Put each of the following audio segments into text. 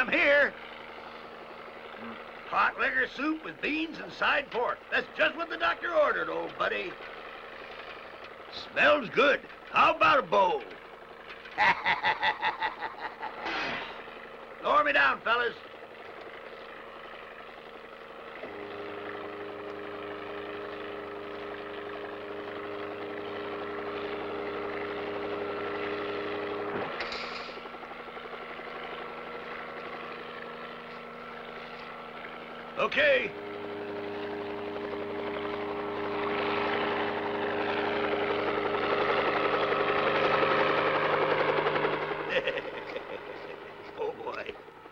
I'm here. Hot liquor soup with beans and side pork. That's just what the doctor ordered, old buddy. Smells good. How about a bowl? Lower me down, fellas. Okay. Oh, boy.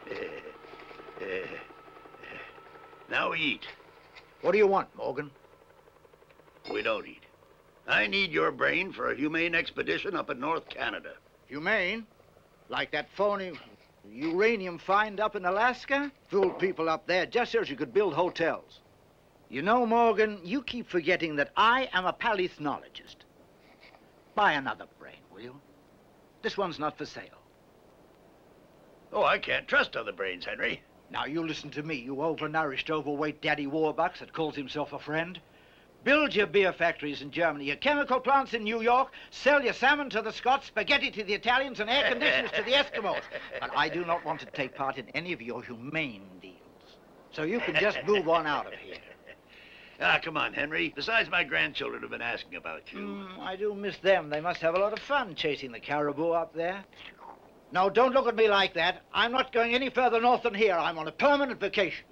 Now we eat. What do you want, Morgan? We don't eat. I need your brain for a humane expedition up in North Canada. Humane? Like that phony uranium find up in Alaska? Fooled people up there just so you could build hotels. You know, Morgan, you keep forgetting that I am a paleontologist. Buy another brain, will you? This one's not for sale. Oh, I can't trust other brains, Henry. Now, you listen to me, you overnourished, overweight daddy warbucks that calls himself a friend. Build your beer factories in Germany, your chemical plants in New York, sell your salmon to the Scots, spaghetti to the Italians, and air conditioners to the Eskimos. But I do not want to take part in any of your humane deals. So you can just move on out of here. Ah, come on, Henry. Besides, my grandchildren have been asking about you. I do miss them. They must have a lot of fun chasing the caribou up there. No, don't look at me like that. I'm not going any further north than here. I'm on a permanent vacation.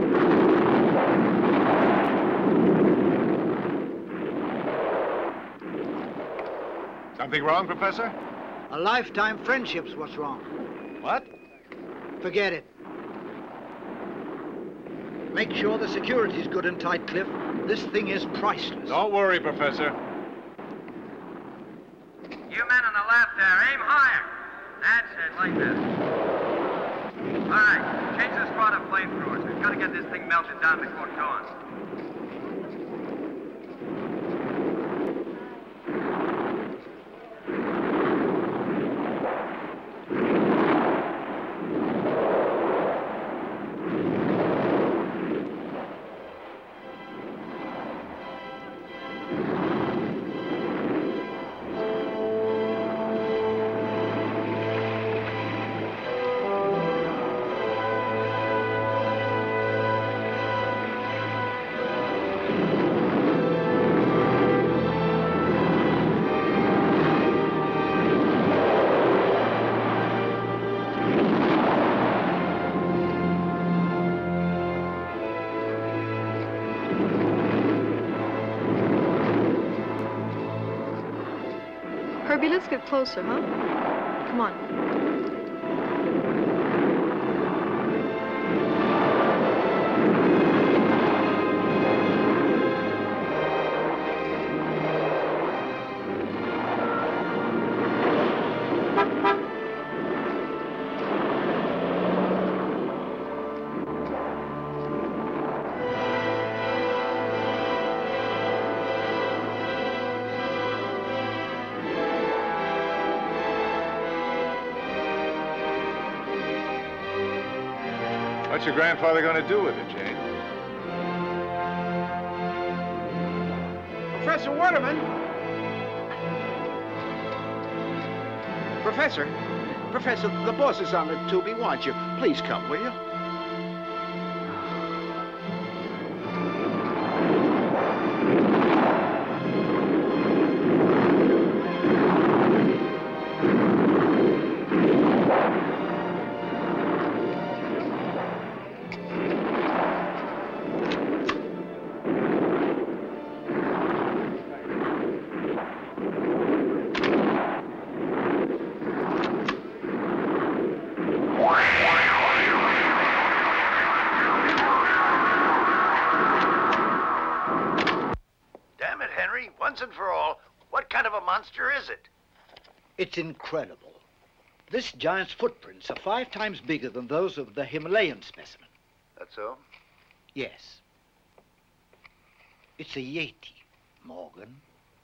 Something wrong, Professor? A lifetime friendship's what's wrong. What? Forget it. Make sure the security's good and tight, Cliff. This thing is priceless. Don't worry, Professor. You men on the left there, aim higher. That's it, like this. All right, change the squad of flamethrowers. We've got to get this thing melted down before dawn. Herbie, let's get closer, huh? Come on. What's your grandfather going to do with it, Jane? Professor Waterman! Professor, the boss is on the tube. He wants you. Please come, will you? Once and for all, what kind of a monster is it? It's incredible. This giant's footprints are 5 times bigger than those of the Himalayan specimen. That's so? Yes. It's a Yeti, Morgan.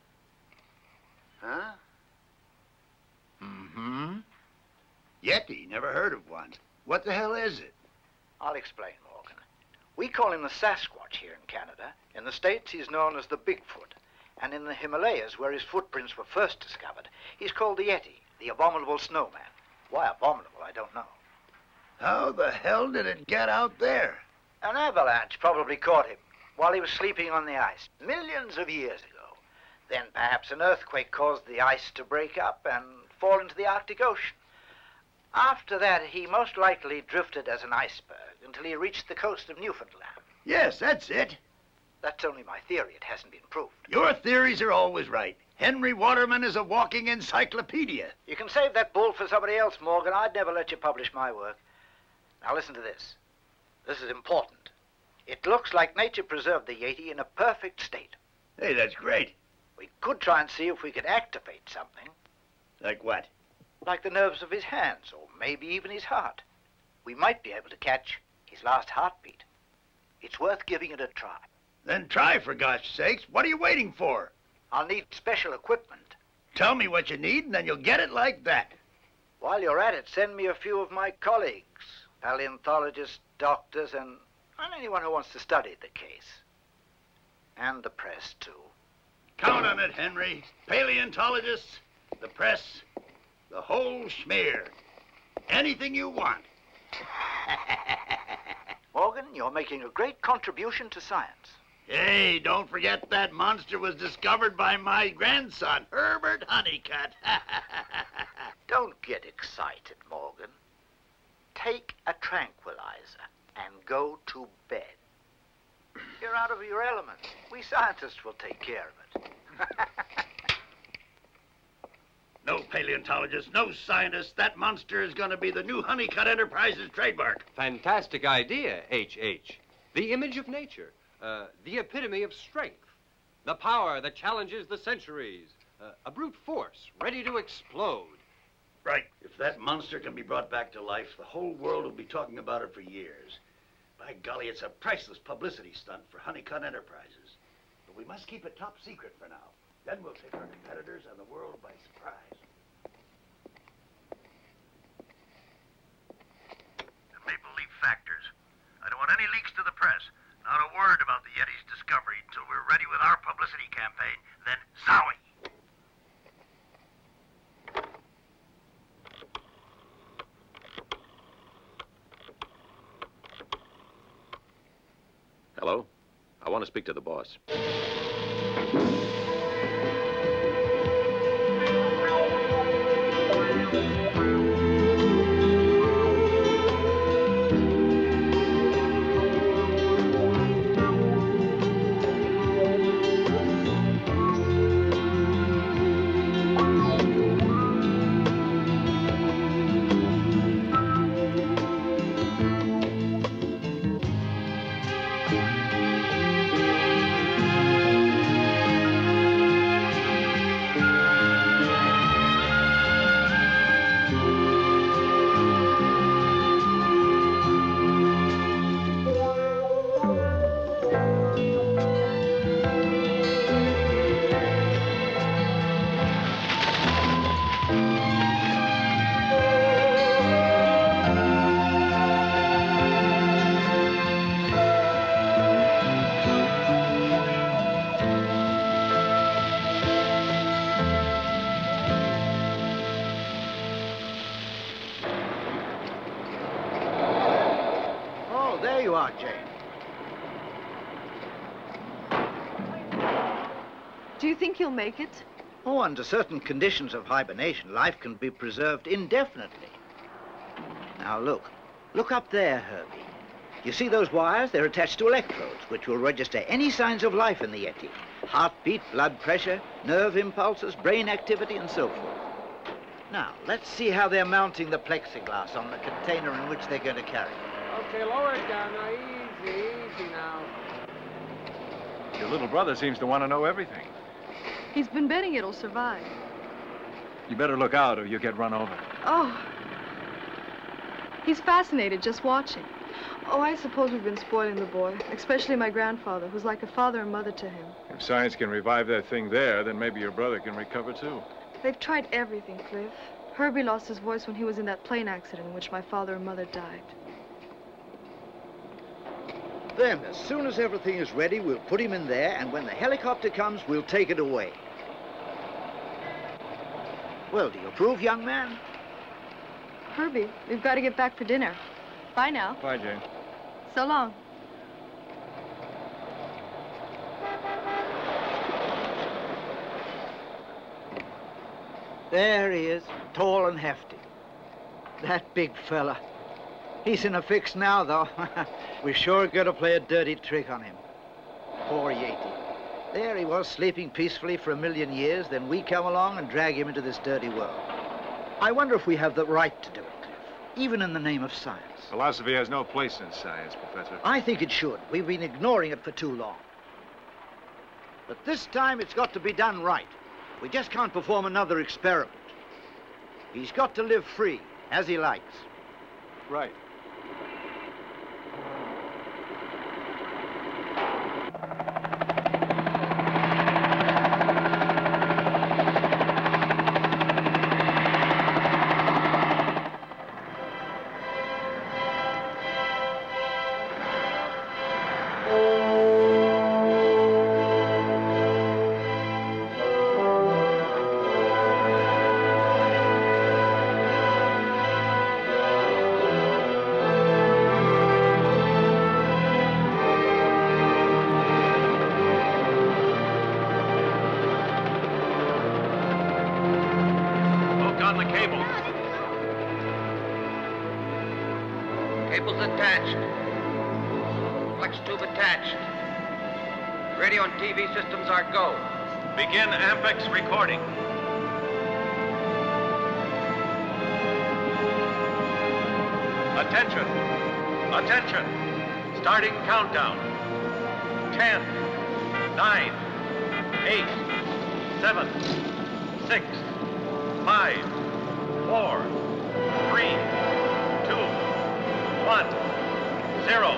Huh? Mm-hmm. Yeti, never heard of one. What the hell is it? I'll explain, Morgan. We call him the Sasquatch here in Canada. In the States, he's known as the Bigfoot. And in the Himalayas, where his footprints were first discovered, he's called the Yeti, the abominable snowman. Why abominable, I don't know. How the hell did it get out there? An avalanche probably caught him while he was sleeping on the ice, millions of years ago. Then perhaps an earthquake caused the ice to break up and fall into the Arctic Ocean. After that, he most likely drifted as an iceberg until he reached the coast of Newfoundland. Yes, that's it. That's only my theory. It hasn't been proved. Your theories are always right. Henry Waterman is a walking encyclopedia. You can save that bull for somebody else, Morgan. I'd never let you publish my work. Now listen to this. This is important. It looks like nature preserved the Yeti in a perfect state. Hey, that's great. We could try and see if we could activate something. Like what? Like the nerves of his hands, or maybe even his heart. We might be able to catch his last heartbeat. It's worth giving it a try. Then try, for gosh sakes. What are you waiting for? I'll need special equipment. Tell me what you need, and then you'll get it like that. While you're at it, send me a few of my colleagues, paleontologists, doctors, and anyone who wants to study the case. And the press, too. Count on it, Henry. Paleontologists, the press, the whole schmear. Anything you want. Morgan, you're making a great contribution to science. Hey, don't forget that monster was discovered by my grandson, Herbert Honeycutt. Don't get excited, Morgan. Take a tranquilizer and go to bed. You're out of your element. We scientists will take care of it. No paleontologist, no scientist. That monster is going to be the new Honeycutt Enterprises trademark. Fantastic idea, H.H. The image of nature. The epitome of strength. The power that challenges the centuries. A brute force ready to explode. Right. If that monster can be brought back to life, the whole world will be talking about it for years. By golly, it's a priceless publicity stunt for Honeycutt Enterprises. But we must keep it top secret for now. Then we'll take our competitors and the world by surprise. The Maple Leaf Factors. I don't want any leaks to the press. Not a word about the Yeti's discovery until we're ready with our publicity campaign. Then, zowie! Hello? I want to speak to the boss. There you are, Jane. Do you think he'll make it? Oh, under certain conditions of hibernation, life can be preserved indefinitely. Now, look. Look up there, Herbie. You see those wires? They're attached to electrodes, which will register any signs of life in the Yeti. Heartbeat, blood pressure, nerve impulses, brain activity, and so forth. Now, let's see how they're mounting the plexiglass on the container in which they're going to carry it. Okay, lower it down now. Easy now. Your little brother seems to want to know everything. He's been betting it'll survive. You better look out or you'll get run over. Oh. He's fascinated just watching. Oh, I suppose we've been spoiling the boy, especially my grandfather, who's like a father and mother to him. If science can revive that thing there, then maybe your brother can recover too. They've tried everything, Cliff. Herbie lost his voice when he was in that plane accident in which my father and mother died. Then, as soon as everything is ready, we'll put him in there, and when the helicopter comes, we'll take it away. Well, do you approve, young man? Herbie, we've got to get back for dinner. Bye now. Bye, Jane. So long. There he is, tall and hefty. That big fella. He's in a fix now, though. We're sure going to play a dirty trick on him. Poor Yeti. There he was, sleeping peacefully for 1,000,000 years, then we come along and drag him into this dirty world. I wonder if we have the right to do it, Cliff, even in the name of science. Philosophy has no place in science, Professor. I think it should. We've been ignoring it for too long. But this time it's got to be done right. We just can't perform another experiment. He's got to live free, as he likes. Right. Cables attached. Flex tube attached. Radio and TV systems are go. Begin Ampex recording. Attention. Attention. Starting countdown. 10, 9, 8, 7, 6, 5, 4, 3, 2, 1, 0.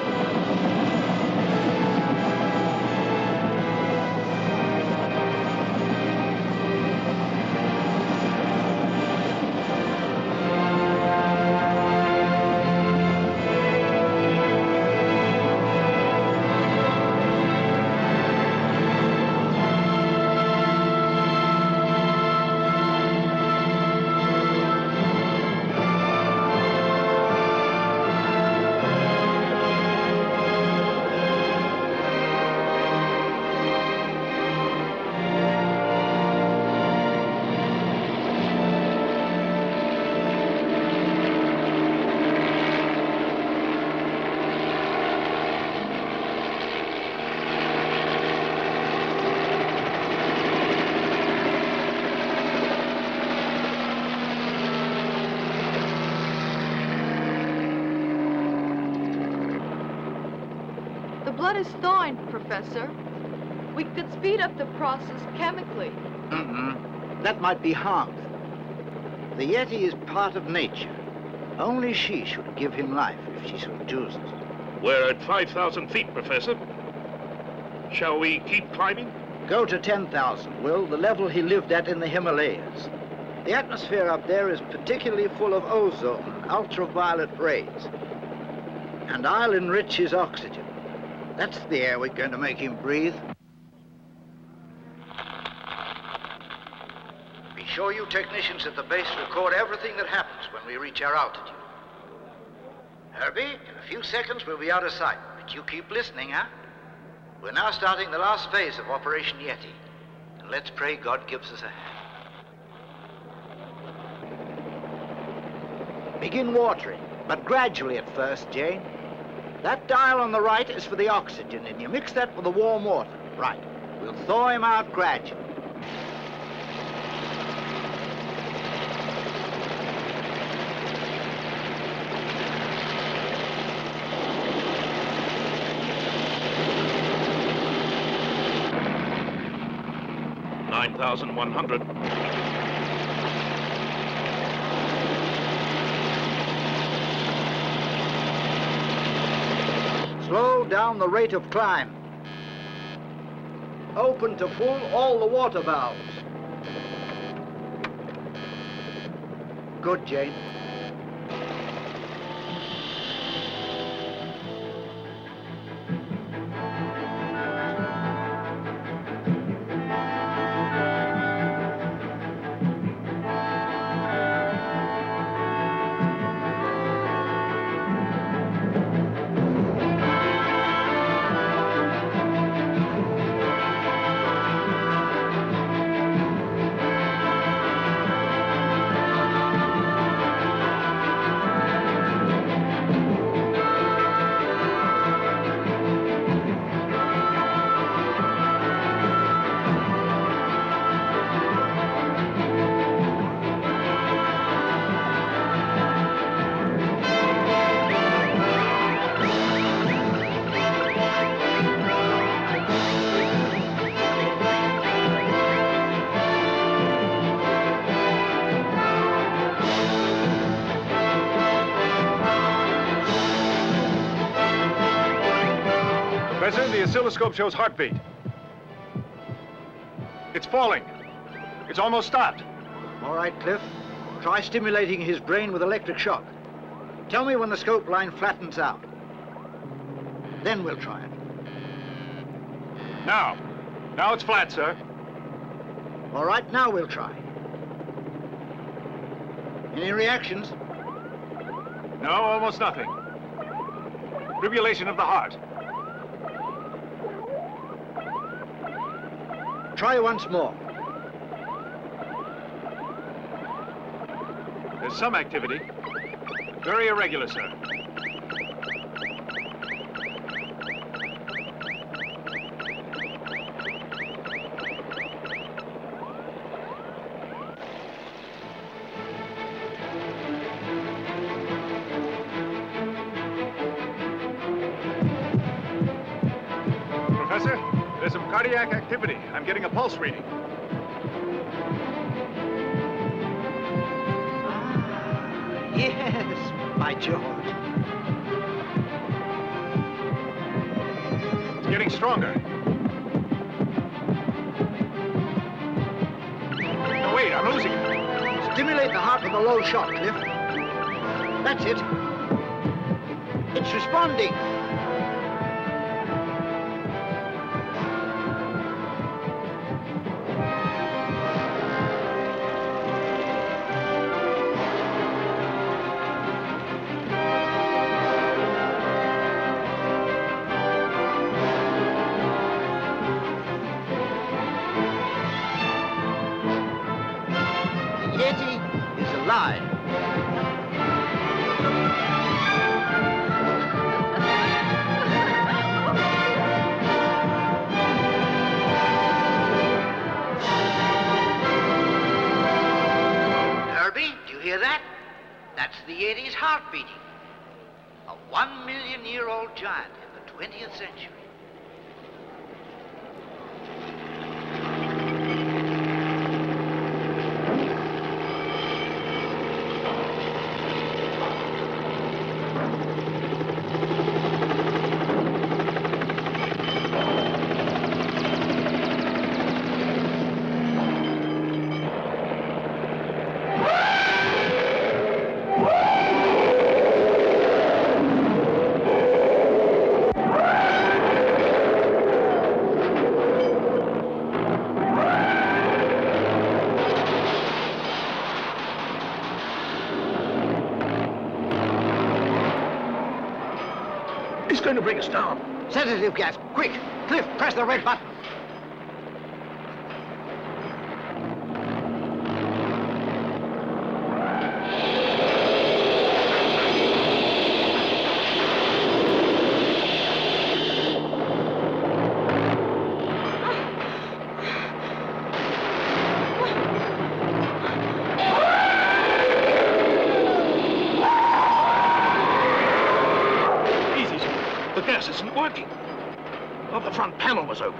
Blood is thawing, Professor. We could speed up the process chemically. That might be harmful. The Yeti is part of nature. Only she should give him life if she so chooses. We're at 5,000 feet, Professor. Shall we keep climbing? Go to 10,000, Will, the level he lived at in the Himalayas. The atmosphere up there is particularly full of ozone and ultraviolet rays. And I'll enrich his oxygen. That's the air we're going to make him breathe. Be sure you technicians at the base record everything that happens when we reach our altitude. Herbie, in a few seconds we'll be out of sight, but you keep listening, huh? We're now starting the last phase of Operation Yeti. And let's pray God gives us a hand. Begin watering, but gradually at first, Jane. That dial on the right is for the oxygen, and you mix that with the warm water. Right. We'll thaw him out gradually. $9,100. Slow down the rate of climb. Open to full all the water valves. good, Jane. Professor, the oscilloscope shows heartbeat. It's falling. It's almost stopped. All right, Cliff. Try stimulating his brain with electric shock. Tell me when the scope line flattens out. Then we'll try it. Now. Now it's flat, sir. All right, now we'll try. Any reactions? No, almost nothing. Fibrillation of the heart. Try once more. There's some activity. Very irregular, sir. Professor, there's some cardiac activity. I'm getting a pulse reading. Yes, by George. It's getting stronger. No, wait, I'm losing it. Stimulate the heart with a low shot, Cliff. That's it. It's responding. Yeti is alive. Herbie, do you hear that? That's the Yeti's heart beating. A 1-million-year-old giant in the 20th century. He's going to bring us down. Sedative gas, quick! Cliff, press the red button. The gas isn't working. Oh, the front panel was open.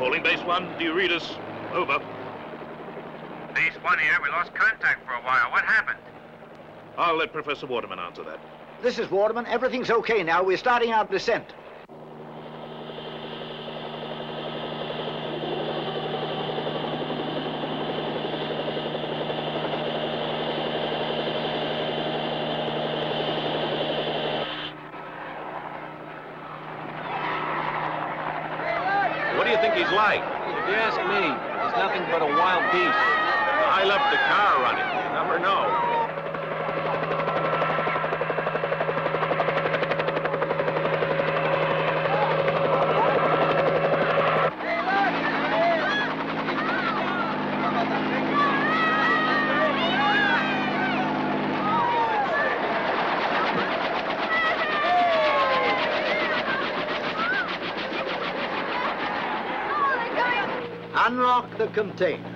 Calling base 1. Do you read us? Over. Base 1 here. We lost contact for a while. What happened? I'll let Professor Waterman answer that. This is Waterman. Everything's okay now. We're starting our descent. What do you think he's like? If you ask me, he's nothing but a wild beast. I left the car running. You never know. Unlock the container.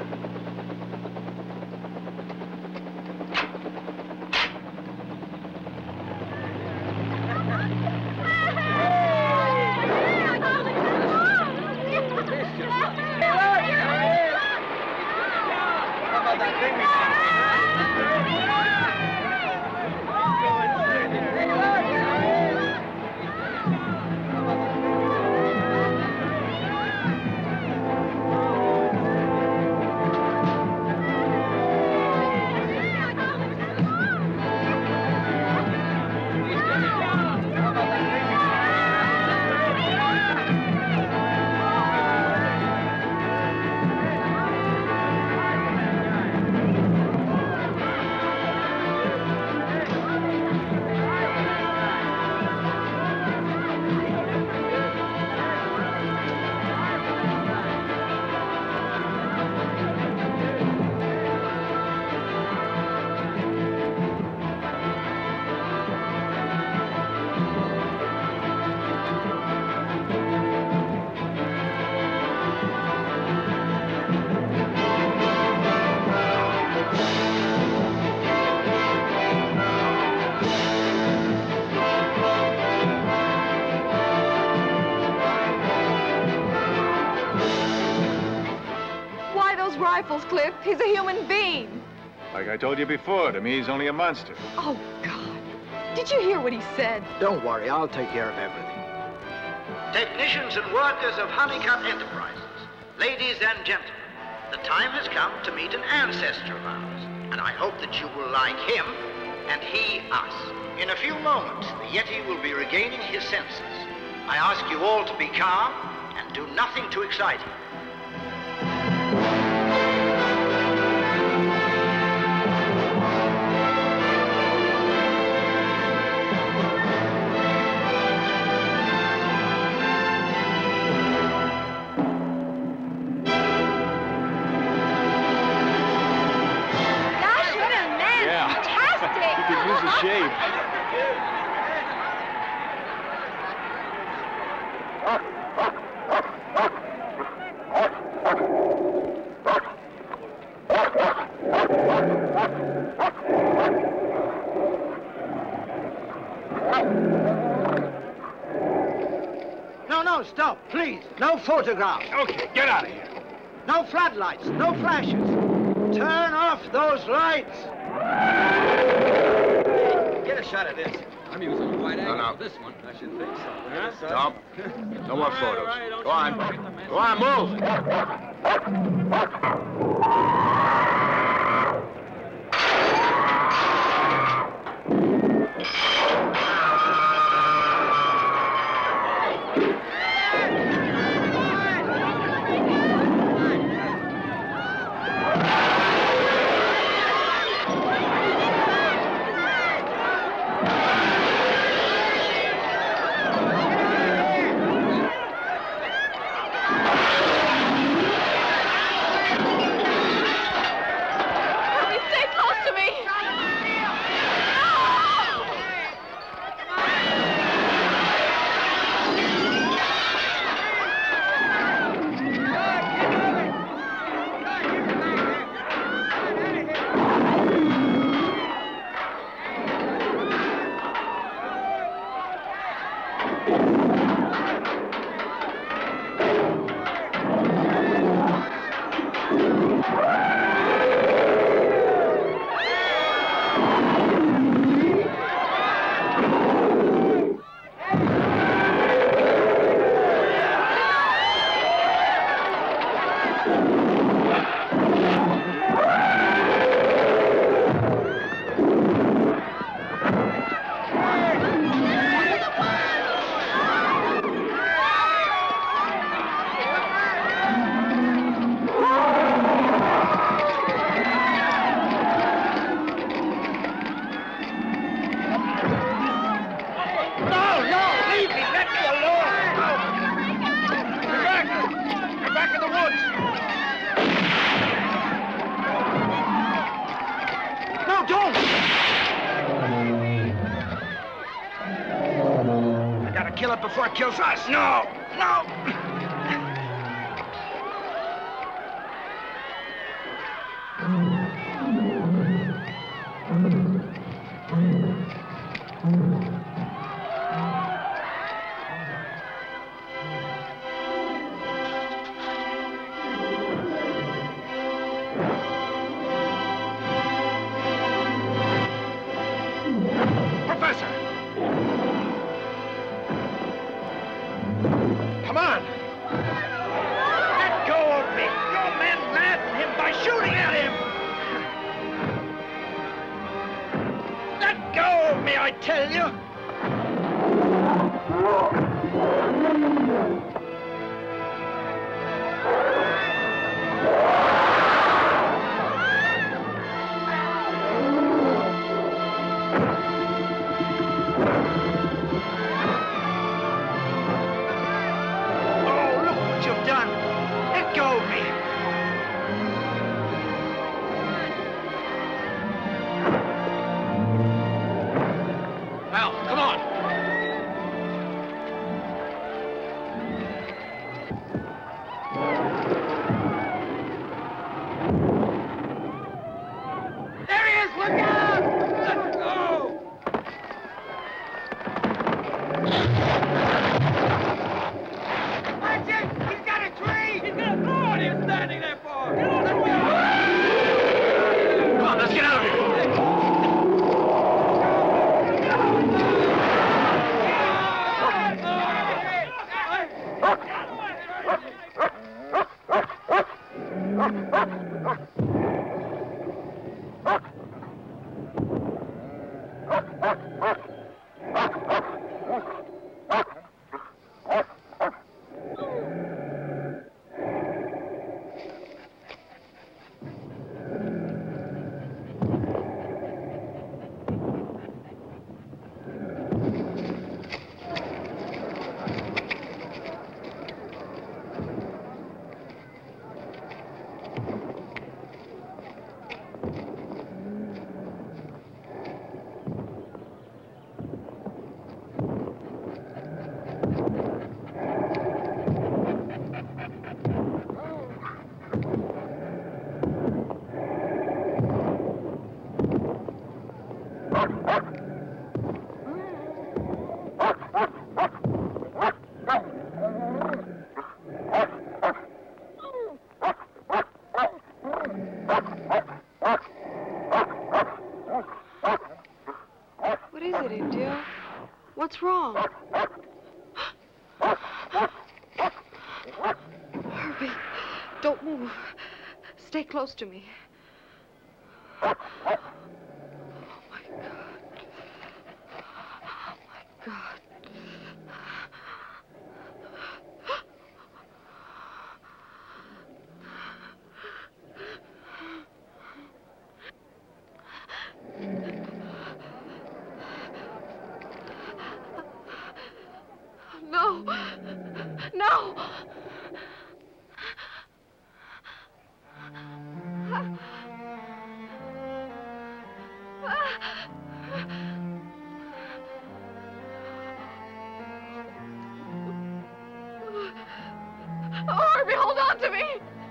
Cliff. He's a human being. Like I told you before, to me, he's only a monster. Oh, God. Did you hear what he said? Don't worry, I'll take care of everything. Technicians and workers of Honeycutt Enterprises, ladies and gentlemen, the time has come to meet an ancestor of ours, and I hope that you will like him and he us. In a few moments, the Yeti will be regaining his senses. I ask you all to be calm and do nothing to excite him. Shave. No, stop, please. No photographs. Okay, get out of here. No floodlights, no flashes. Turn off those lights. Get a shot of this. I'm using a wide angle for this one. I should think so. Huh? Stop. No more photos. Go on. Go on, kill it before it kills us. No! No! What's wrong? Hurry. Don't move. Stay close to me. Oh, my God. Oh, my God. No! No! Oh, Harvey, hold on to me!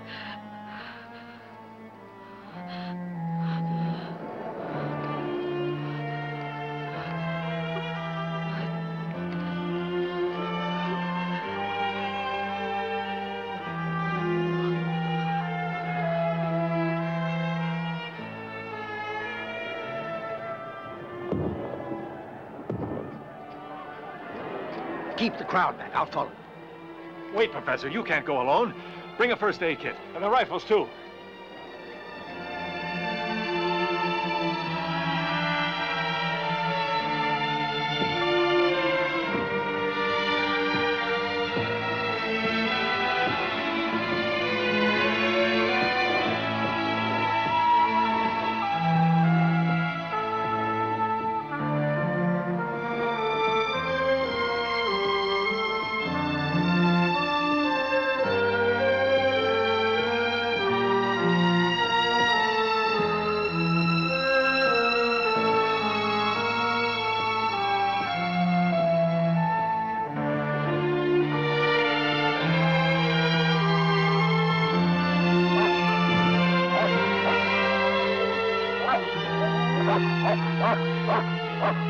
Keep the crowd back. I'll follow. Wait, Professor. You can't go alone. Bring a first aid kit. And the rifles, too.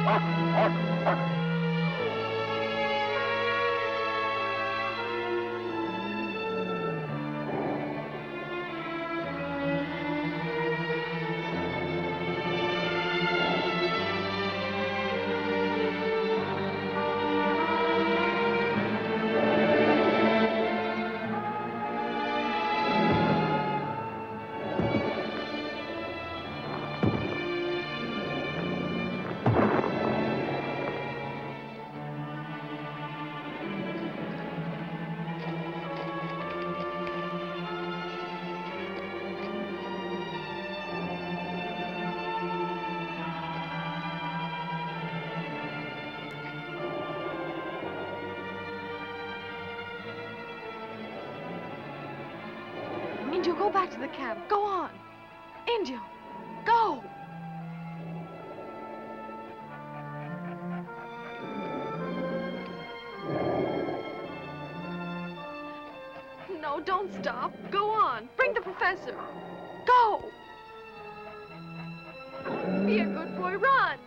Indio, go back to the camp. Go on. Indio, go. No, don't stop. Go on. Bring the professor. Go. Be a good boy. Run.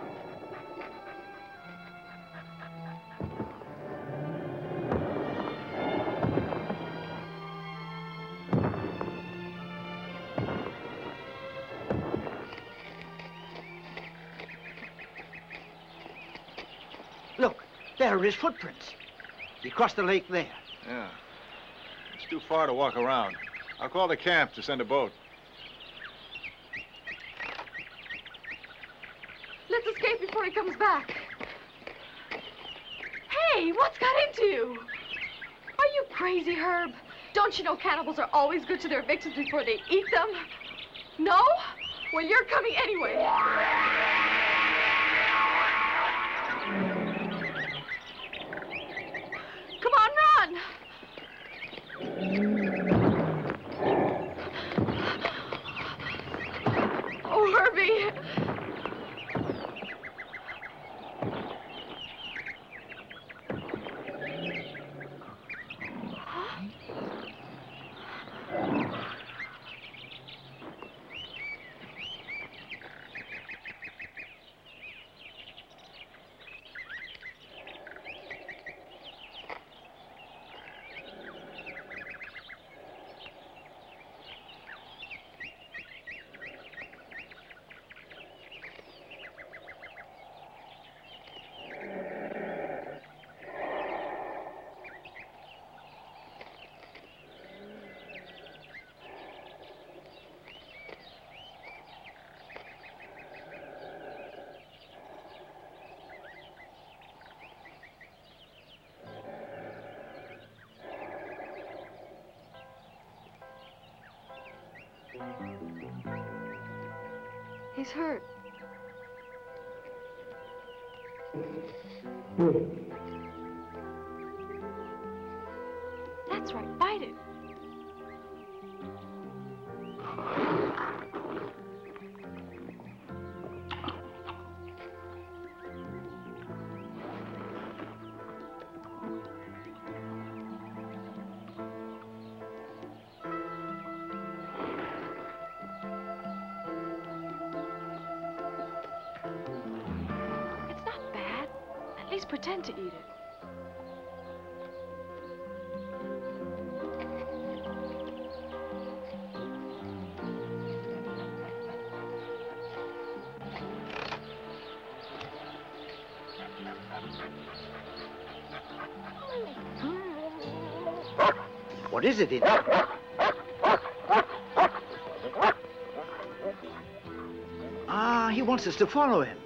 Look, there are his footprints. He crossed the lake there. Yeah. It's too far to walk around. I'll call the camp to send a boat. Let's escape before he comes back. Hey, what's got into you? Are you crazy, Herb? Don't you know cannibals are always good to their victims before they eat them? No? Well, you're coming anyway. Come on, run! Oh, Herbie! He's hurt. That's right, bite it. At least pretend to eat it. What is it in there? Ah, he wants us to follow him.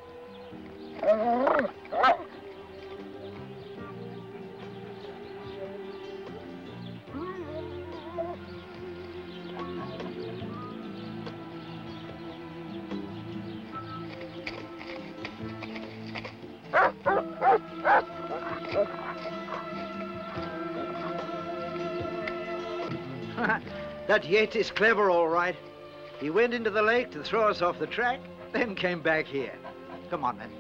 That Yates is clever, all right. He went into the lake to throw us off the track, then came back here. Come on, then.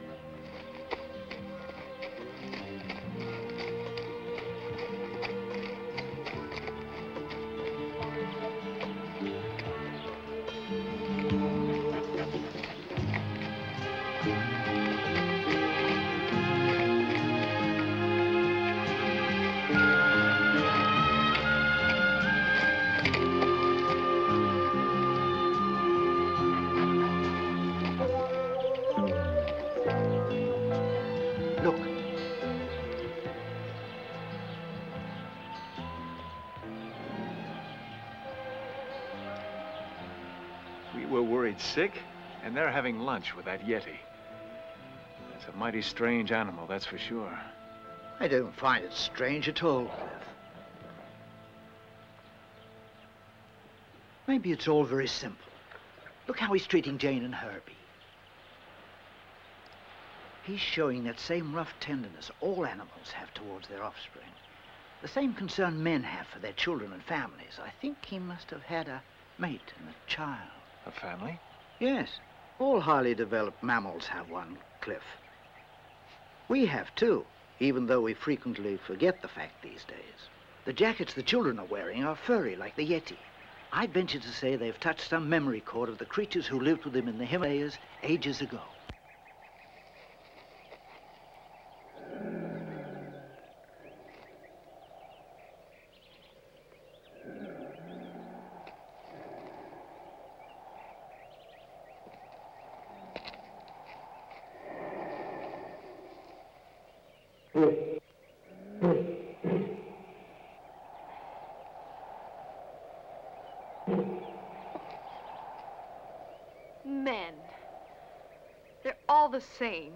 worried sick, and they're having lunch with that Yeti. That's a mighty strange animal, that's for sure. I don't find it strange at all, Cliff. Maybe it's all very simple. Look how he's treating Jane and Herbie. He's showing that same rough tenderness all animals have towards their offspring. The same concern men have for their children and families. I think he must have had a mate and a child. A family? Yes. All highly developed mammals have one, Cliff. We have too, even though we frequently forget the fact these days. The jackets the children are wearing are furry like the Yeti. I'd venture to say they've touched some memory chord of the creatures who lived with him in the Himalayas ages ago. Men. They're all the same.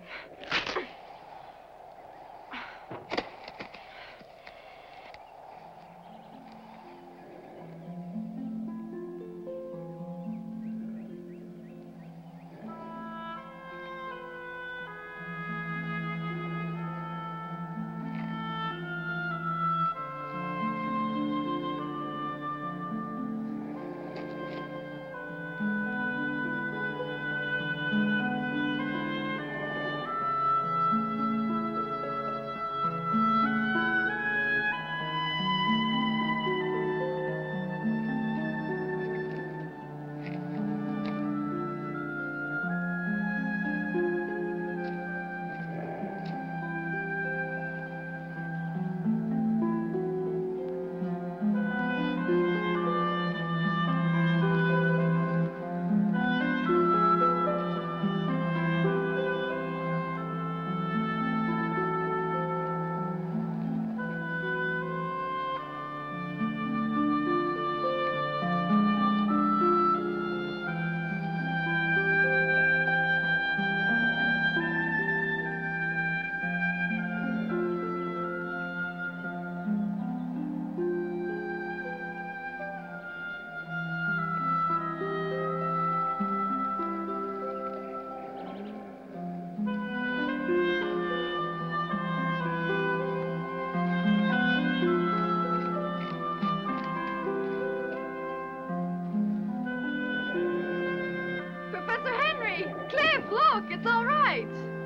Look, it's all right.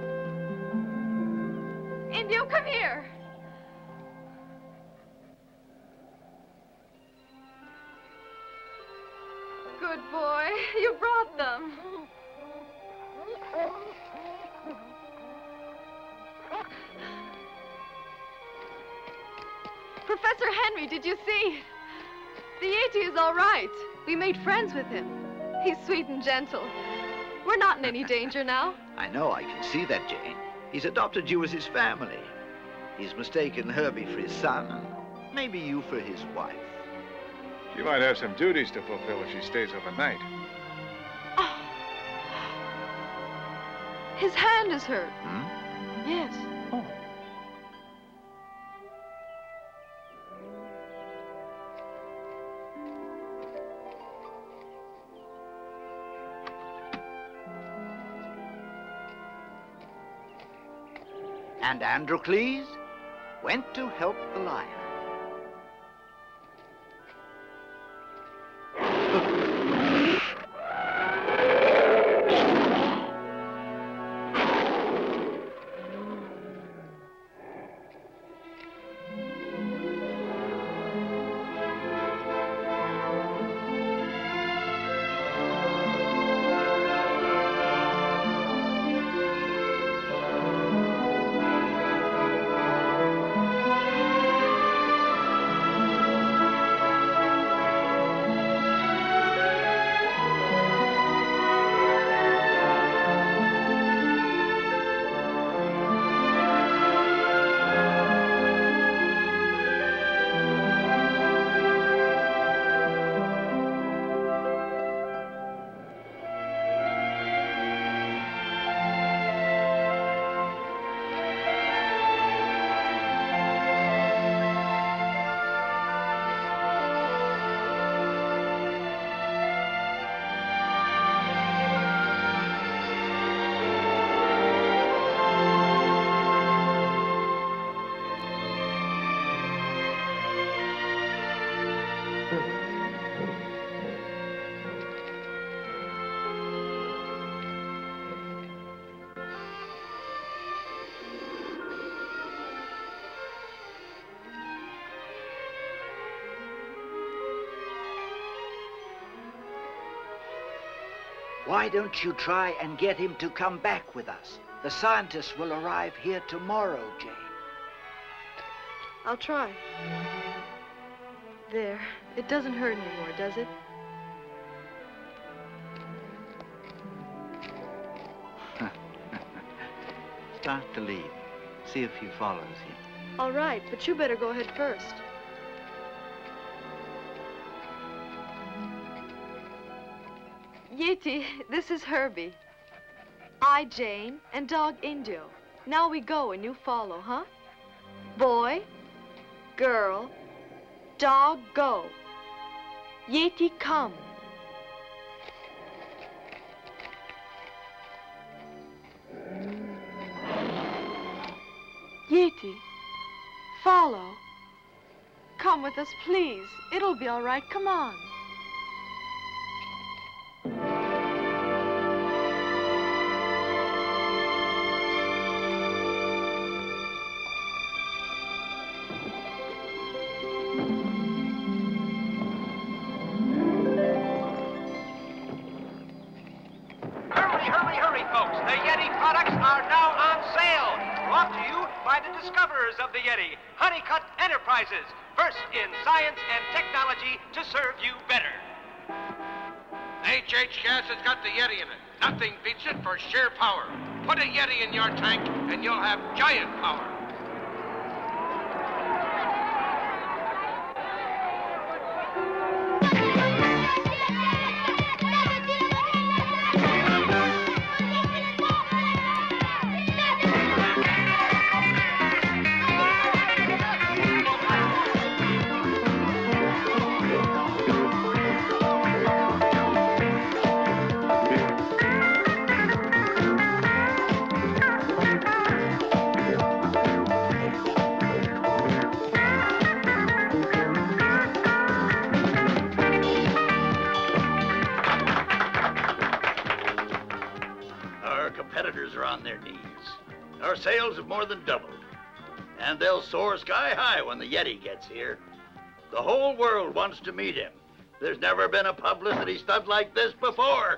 Indio, come here. Good boy. You brought them. Professor Henry, did you see? The Yeti is all right. We made friends with him. He's sweet and gentle. We're not in any danger now. I know, I can see that, Jane. He's adopted you as his family. He's mistaken Herbie for his son, and maybe you for his wife. She might have some duties to fulfill if she stays overnight. Oh. His hand is hurt. Hmm? Yes. Oh. And Androcles went to help the lion. Why don't you try and get him to come back with us? The scientists will arrive here tomorrow, Jane. I'll try. There. It doesn't hurt anymore, does it? Start to lead. See if he follows you. All right, but you better go ahead first. Yeti, this is Herbie. I, Jane, and dog Indio. Now we go and you follow, huh? Boy, girl, dog, go. Yeti, come. Yeti, follow. Come with us, please. It'll be all right. Come on. Hurry, folks. The Yeti products are now on sale. Brought to you by the discoverers of the Yeti, Honeycutt Enterprises. First in science and technology to serve you better. HH gas has got the Yeti in it. Nothing beats it for sheer power. Put a Yeti in your tank and you'll have giant power. Are on their knees. Our sales have more than doubled. And they'll soar sky high when the Yeti gets here. The whole world wants to meet him. There's never been a publicity stunt like this before.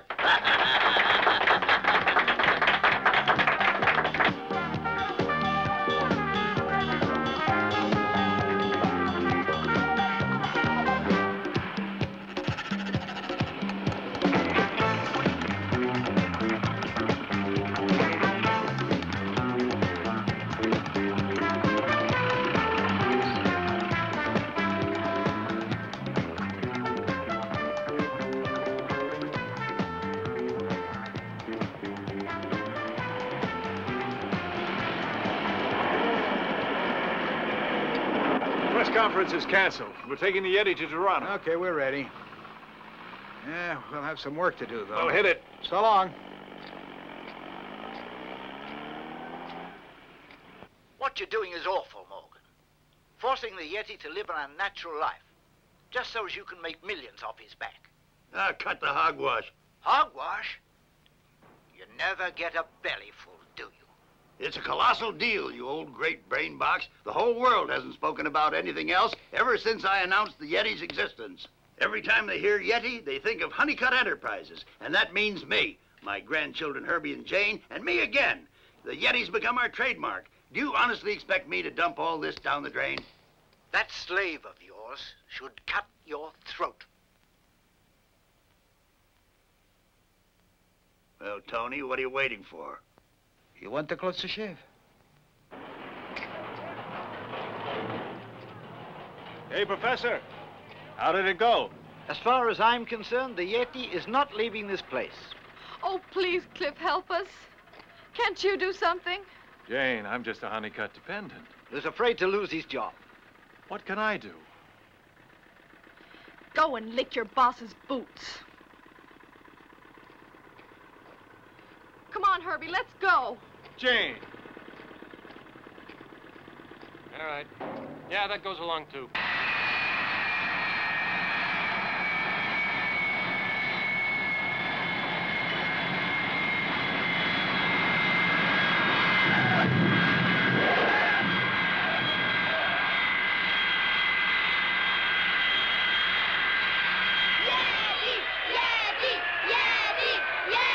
Press conference is canceled. We're taking the Yeti to Toronto. Okay, we're ready. Yeah, we'll have some work to do, though. Well, hit it. So long. What you're doing is awful, Morgan. Forcing the Yeti to live an unnatural life. Just so as you can make millions off his back. Ah, cut the hogwash. Hogwash? You never get a bellyful, do you? It's a colossal deal, you old great brain box. The whole world hasn't spoken about anything else ever since I announced the Yeti's existence. Every time they hear Yeti, they think of Honeycutt Enterprises, and that means me, my grandchildren Herbie and Jane, and me again. The Yeti's become our trademark. Do you honestly expect me to dump all this down the drain? That slave of yours should cut your throat. Well, Tony, what are you waiting for? You want the clothes to shave? Hey, Professor. How did it go? As far as I'm concerned, the Yeti is not leaving this place. Oh, please, Cliff, help us. Can't you do something? Jane, I'm just a Honeycutt dependent. He's afraid to lose his job. What can I do? Go and lick your boss's boots. Come on, Herbie, let's go. Jane. All right. Yeah, that goes along, too. Yeti! Yeti! Yeti!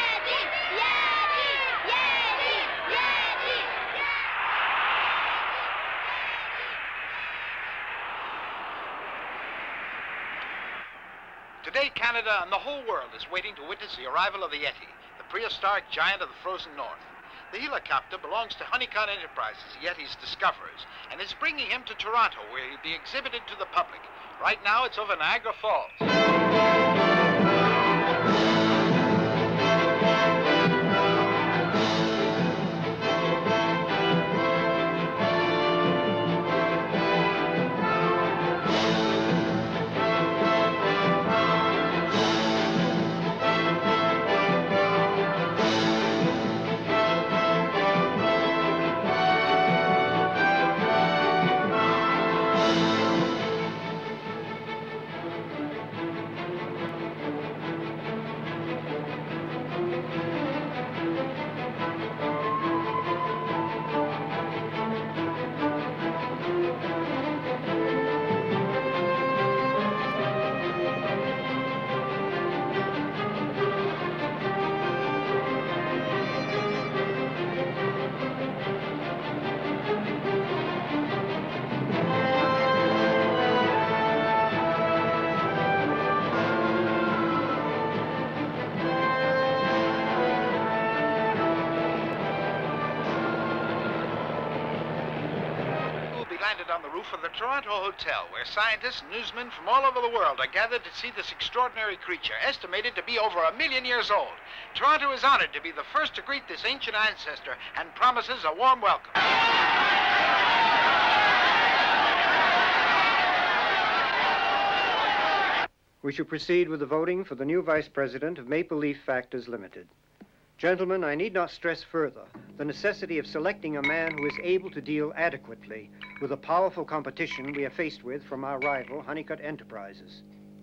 Today, Canada and the whole world is waiting to witness the arrival of the Yeti, the prehistoric giant of the frozen north. The helicopter belongs to Honeycutt Enterprises, Yeti's discoverers, and is bringing him to Toronto, where he'll be exhibited to the public. Right now, it's over Niagara Falls. Landed on the roof of the Toronto Hotel, where scientists and newsmen from all over the world are gathered to see this extraordinary creature, estimated to be over 1 million years old. Toronto is honored to be the first to greet this ancient ancestor and promises a warm welcome. We shall proceed with the voting for the new vice president of Maple Leaf Factors Limited. Gentlemen, I need not stress further the necessity of selecting a man who is able to deal adequately with the powerful competition we are faced with from our rival, Honeycutt Enterprises.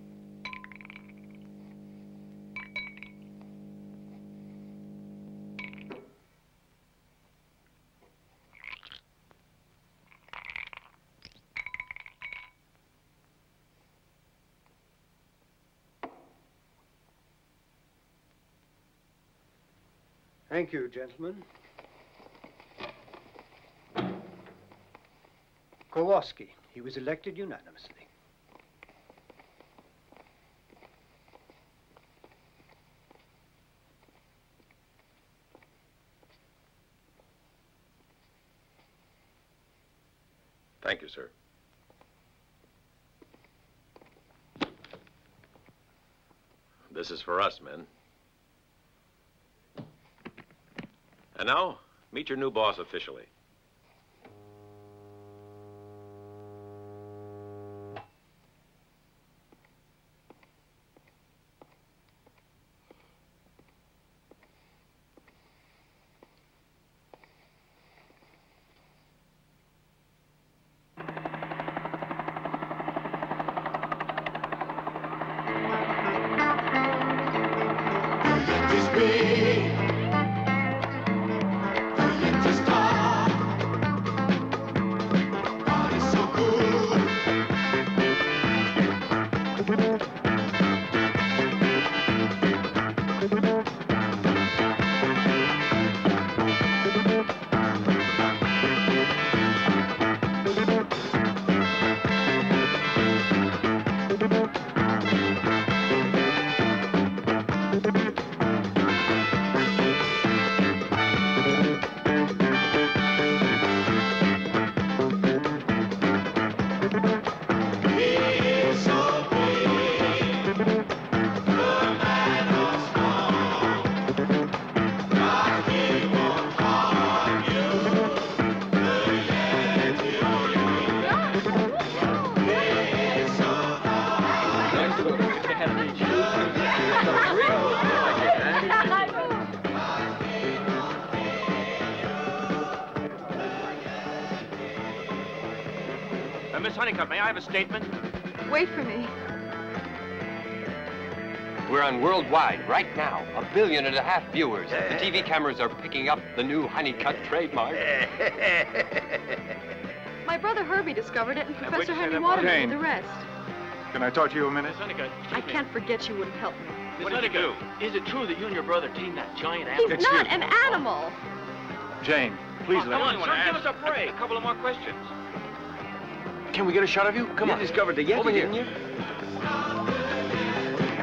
Thank you, gentlemen. Kowalski, he was elected unanimously. Thank you, sir. This is for us, men. And now, meet your new boss officially. Miss Honeycutt, may I have a statement? Wait for me. We're on worldwide right now. 1.5 billion viewers. The TV cameras are picking up the new Honeycutt trademark. My brother Herbie discovered it, and Professor Henry Waterman did the rest. Can I talk to you a minute? Honeycutt, I can't forget you wouldn't help me. Miss Honeycutt, is it true that you and your brother tamed that giant animal? He's not an animal. Jane, please let him. Come on, sir, give us a break. A couple of more questions. Can we get a shot of you? Come on. You discovered the Yeti, didn't you?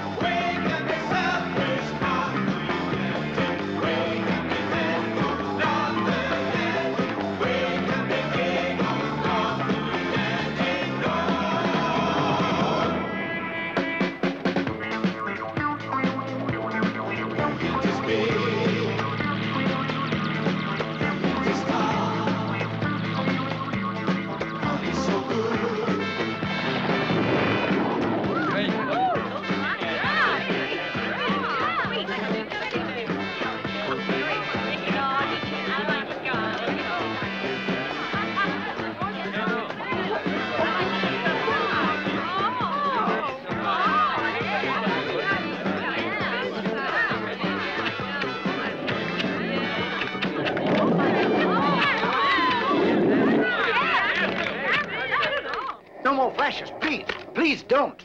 No more flashes, please. Please don't.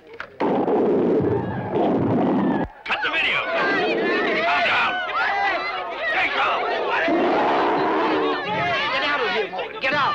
Cut the video. Calm down. Stay calm. Get out of here, Morgan. Get out.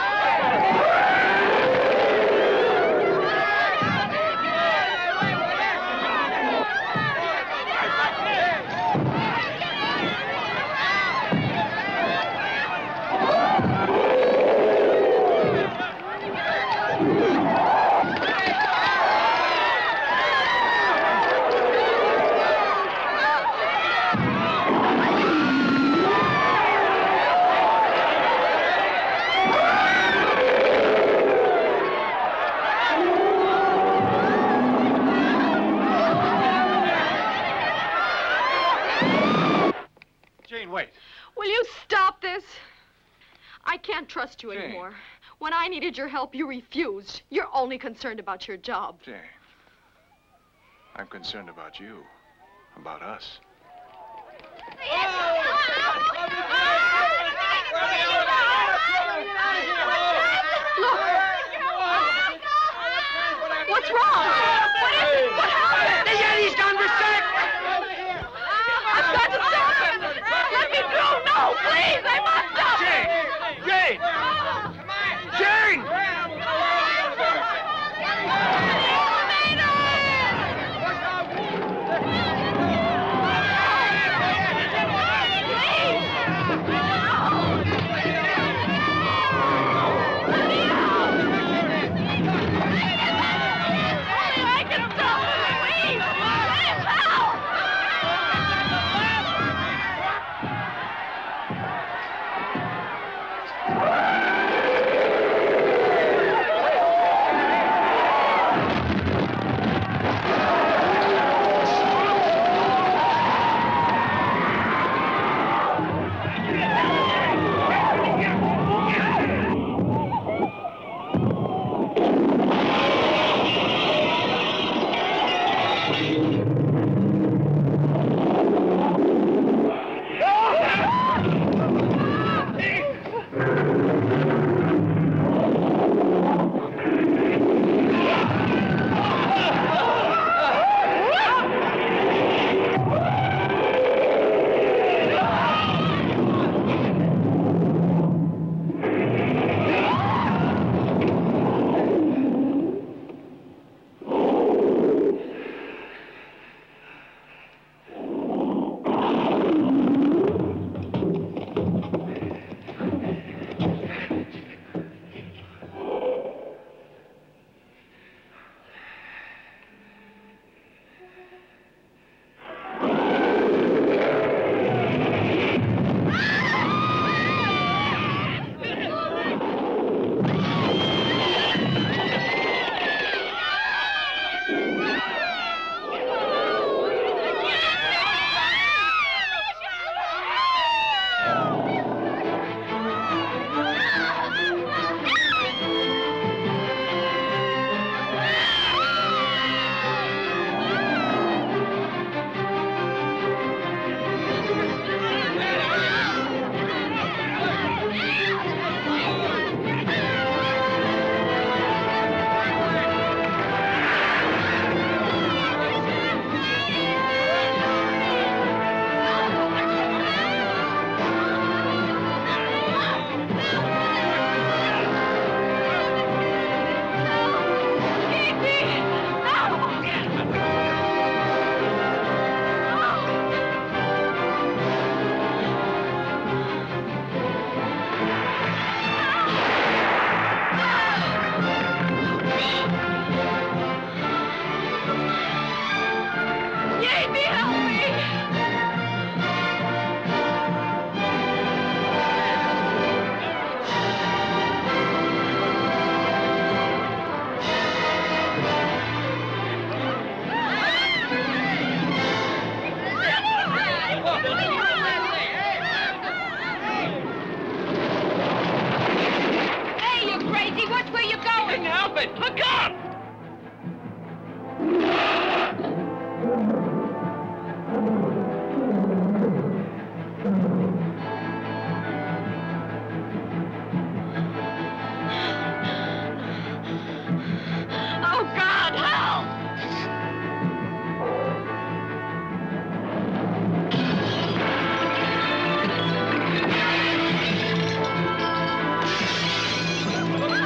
Wait. Will you stop this? I can't trust you Jane. anymore. When I needed your help, you refused. You're only concerned about your job. Jane, I'm concerned about you, about us. Look! What's wrong? What is it? What happened? The Yeti's gone berserk! I've got to stop him! Let me through! No, please! I must stop him! Jane! Jane!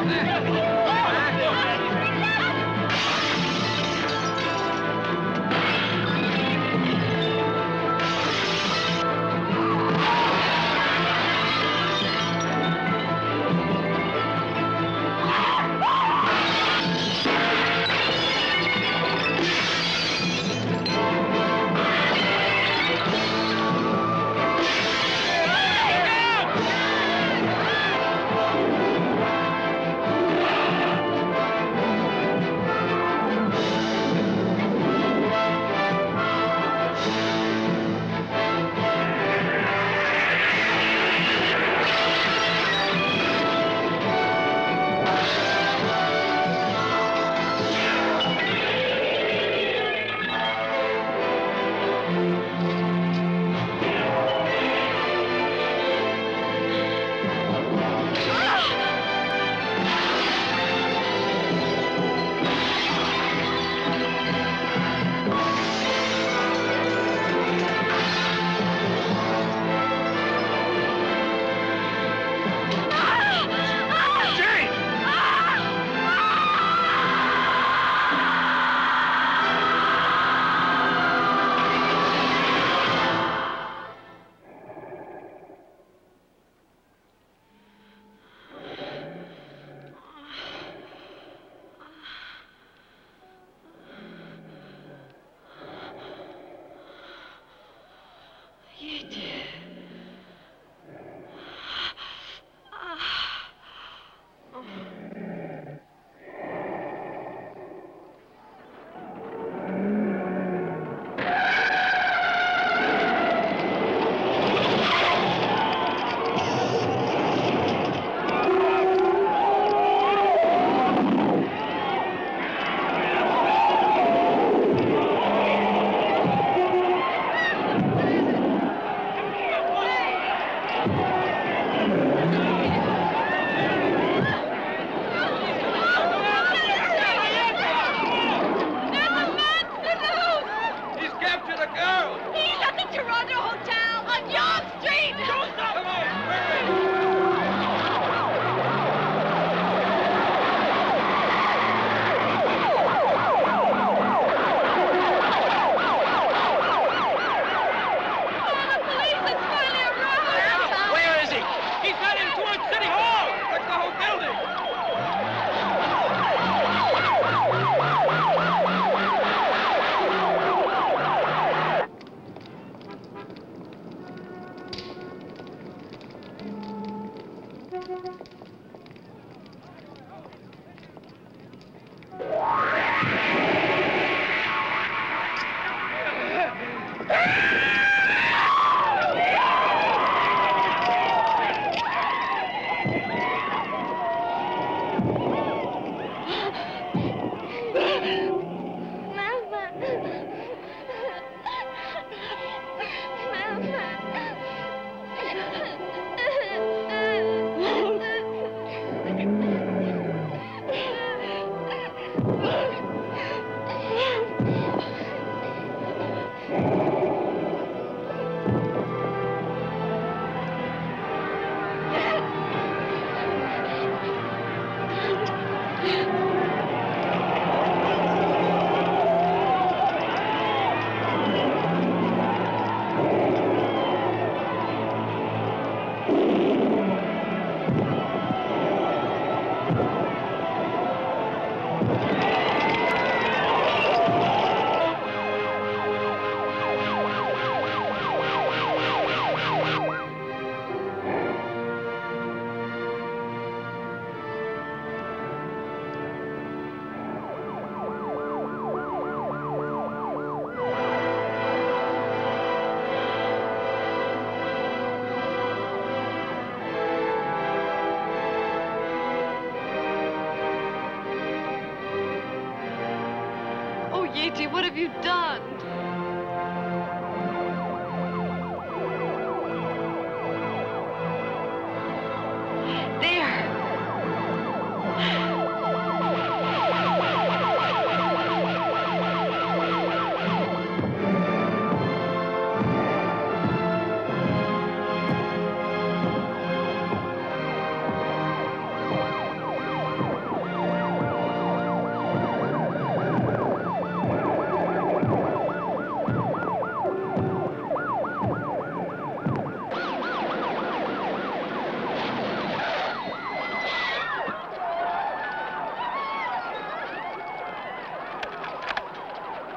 Yeti, what have you done?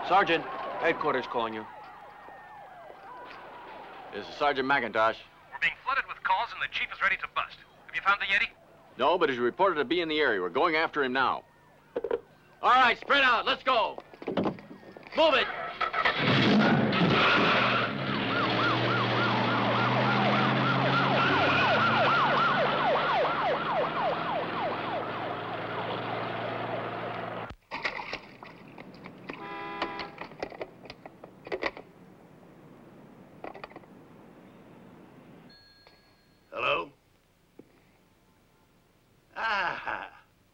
Sergeant, headquarters calling you. This is Sergeant McIntosh. We're being flooded with calls and the chief is ready to bust. Have you found the Yeti? No, but he's reported to be in the area. We're going after him now. All right, spread out. Let's go. Move it. Hello? Ah.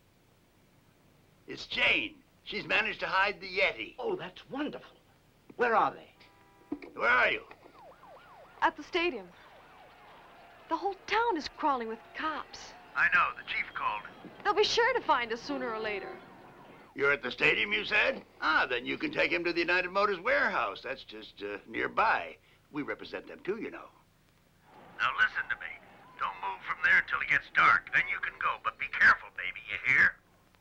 It's Jane. She's managed to hide the Yeti. Oh, that's wonderful. Where are they? Where are you? At the stadium. The whole town is crawling with cops. I know, the chief called. They'll be sure to find us sooner or later. You're at the stadium, you said? Ah, then you can take him to the United Motors warehouse. That's just nearby. We represent them too, you know. Now listen to me. Don't move from there until it gets dark. Then you can go, but be careful, baby, you hear?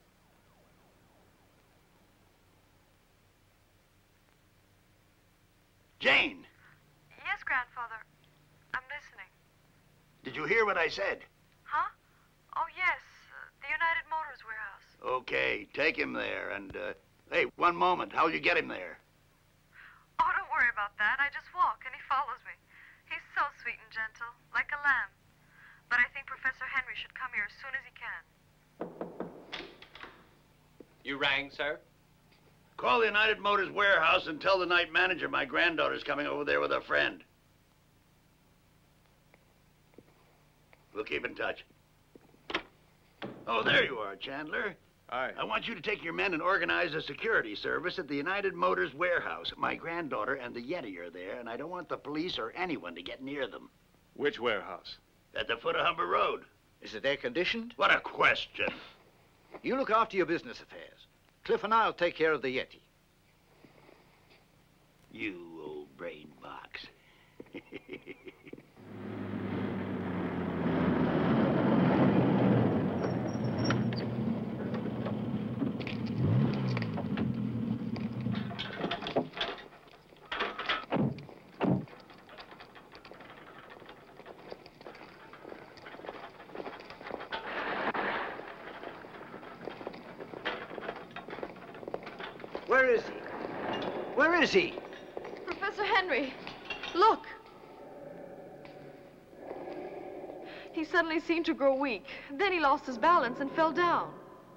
Jane, Yes, grandfather. I'm listening. did you hear what I said? Huh? Oh, yes. The United Motors warehouse. Okay, take him there, and, hey, one moment. How'll you get him there? Oh, don't worry about that. I just walk, and he follows me. He's so sweet and gentle, like a lamb. But I think Professor Henry should come here as soon as he can. You rang, sir? Call the United Motors warehouse and tell the night manager my granddaughter's coming over there with a friend. We'll keep in touch. Oh, there you are, Chandler. Aye. I want you to take your men and organize a security service at the United Motors warehouse. My granddaughter and the Yeti are there, and I don't want the police or anyone to get near them. Which warehouse? At the foot of Humber Road. Is it air-conditioned? What a question. You look after your business affairs. Cliff and I'll take care of the Yeti. You old brain box. Where is he? Where is he? Professor Henry, look. He suddenly seemed to grow weak. Then he lost his balance and fell down.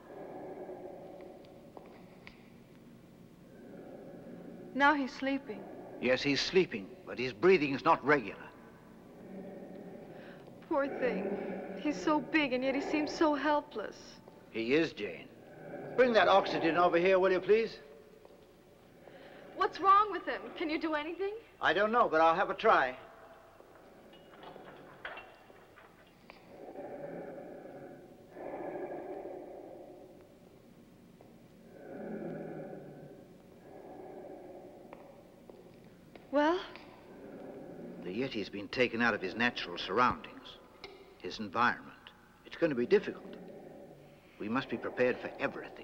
Now he's sleeping. Yes, he's sleeping, but his breathing is not regular. Poor thing. He's so big, and yet he seems so helpless. He is, Jane. Bring that oxygen over here, will you, please? What's wrong with him? Can you do anything? I don't know, but I'll have a try. Well? The Yeti's been taken out of his natural surroundings, his environment. It's going to be difficult. We must be prepared for everything.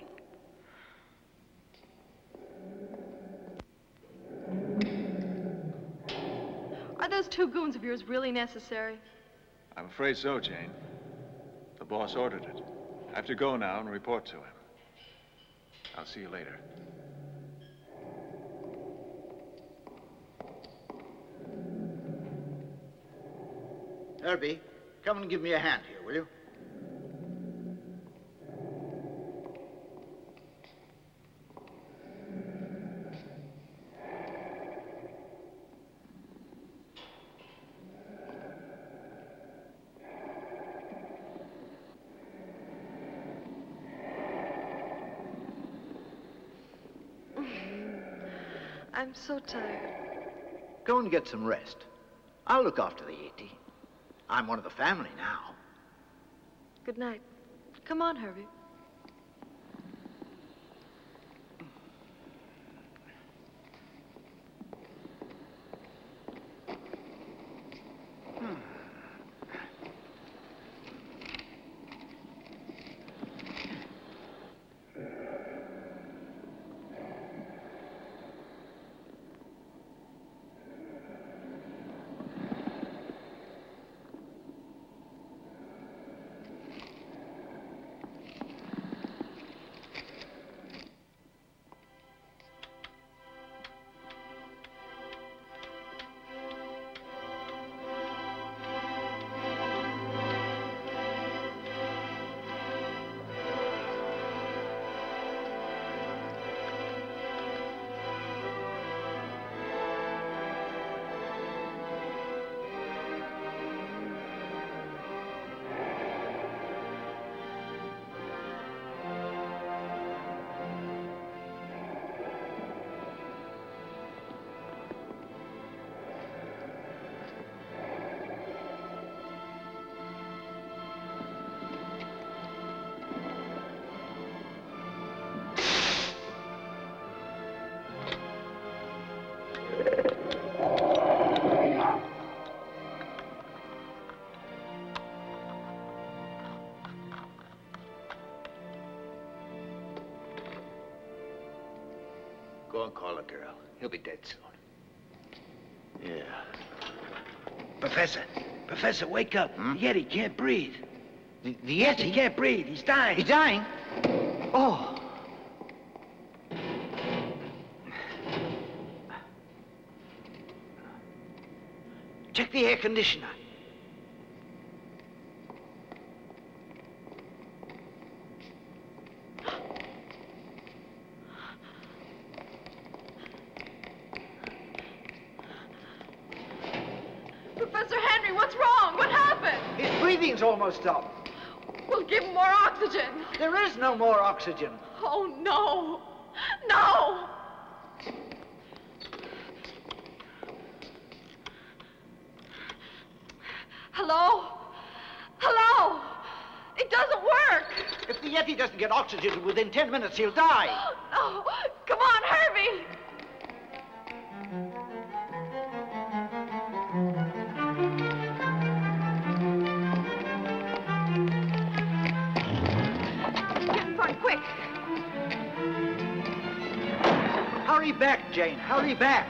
Are those two goons of yours really necessary? I'm afraid so, Jane. The boss ordered it. I have to go now and report to him. I'll see you later. Herbie, come and give me a hand here, will you? I'm so tired. Go and get some rest. I'll look after the Yeti. I'm one of the family now. Good night. Come on, Herbie. Go and call the girl. He'll be dead soon. Yeah. Professor, wake up. The Yeti can't breathe. The Yeti? He can't breathe. He's dying. He's dying? Oh. Check the air conditioner. Professor Henry, what's wrong? What happened? His breathing's almost up. We'll give him more oxygen. There is no more oxygen. Oh, no. No! Hello? Hello? It doesn't work. If the Yeti doesn't get oxygen within 10 minutes, he'll die. No. Come on, Herbie. Get in front, quick. Hurry back, Jane. Hurry back.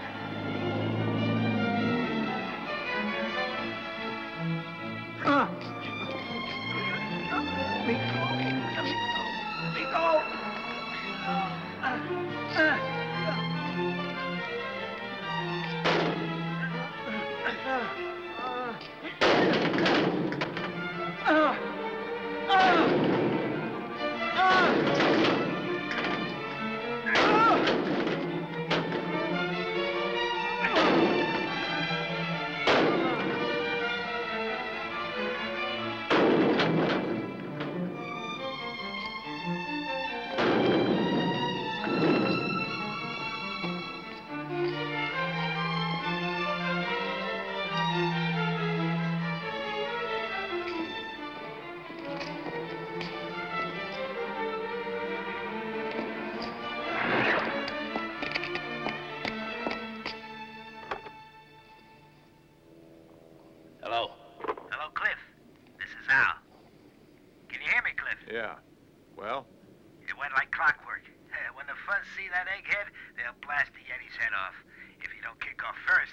Hello? Hello, Cliff. This is Al. Can you hear me, Cliff? Yeah. Well? It went like clockwork. When the Fuzz see that egghead, they'll blast the Yeti's head off. If you don't kick off first.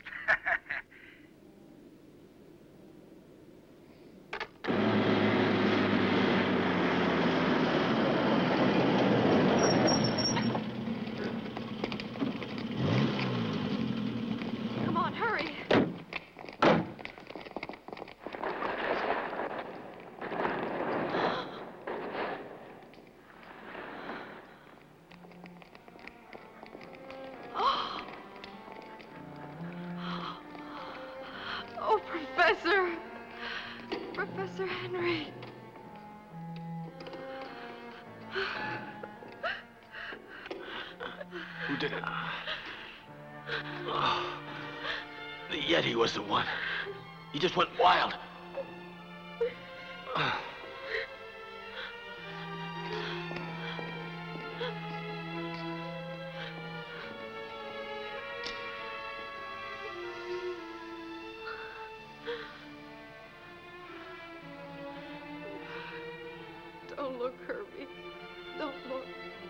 Come on, hurry. Oh, Professor. Professor Henry. Who did it? Oh, the Yeti was the one. He just went wild. Don't look, Herbie. Don't look.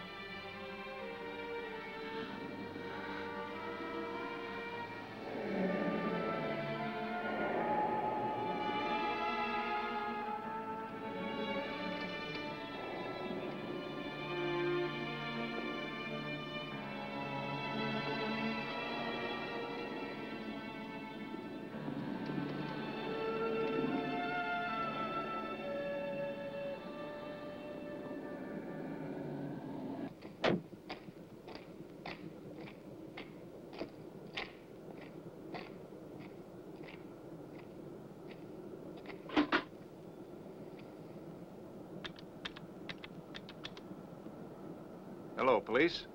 Hello, police?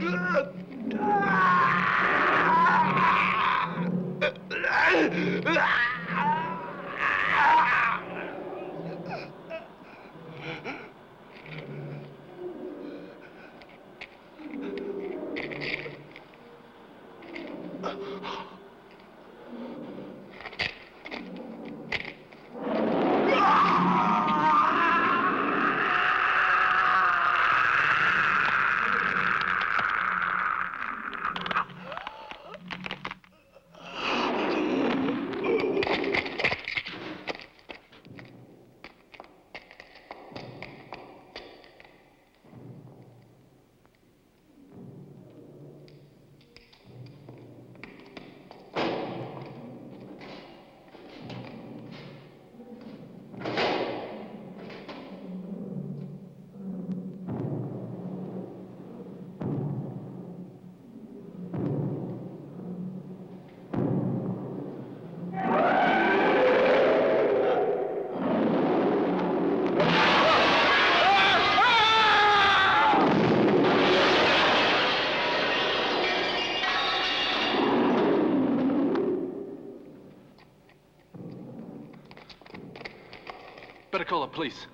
Better call the police.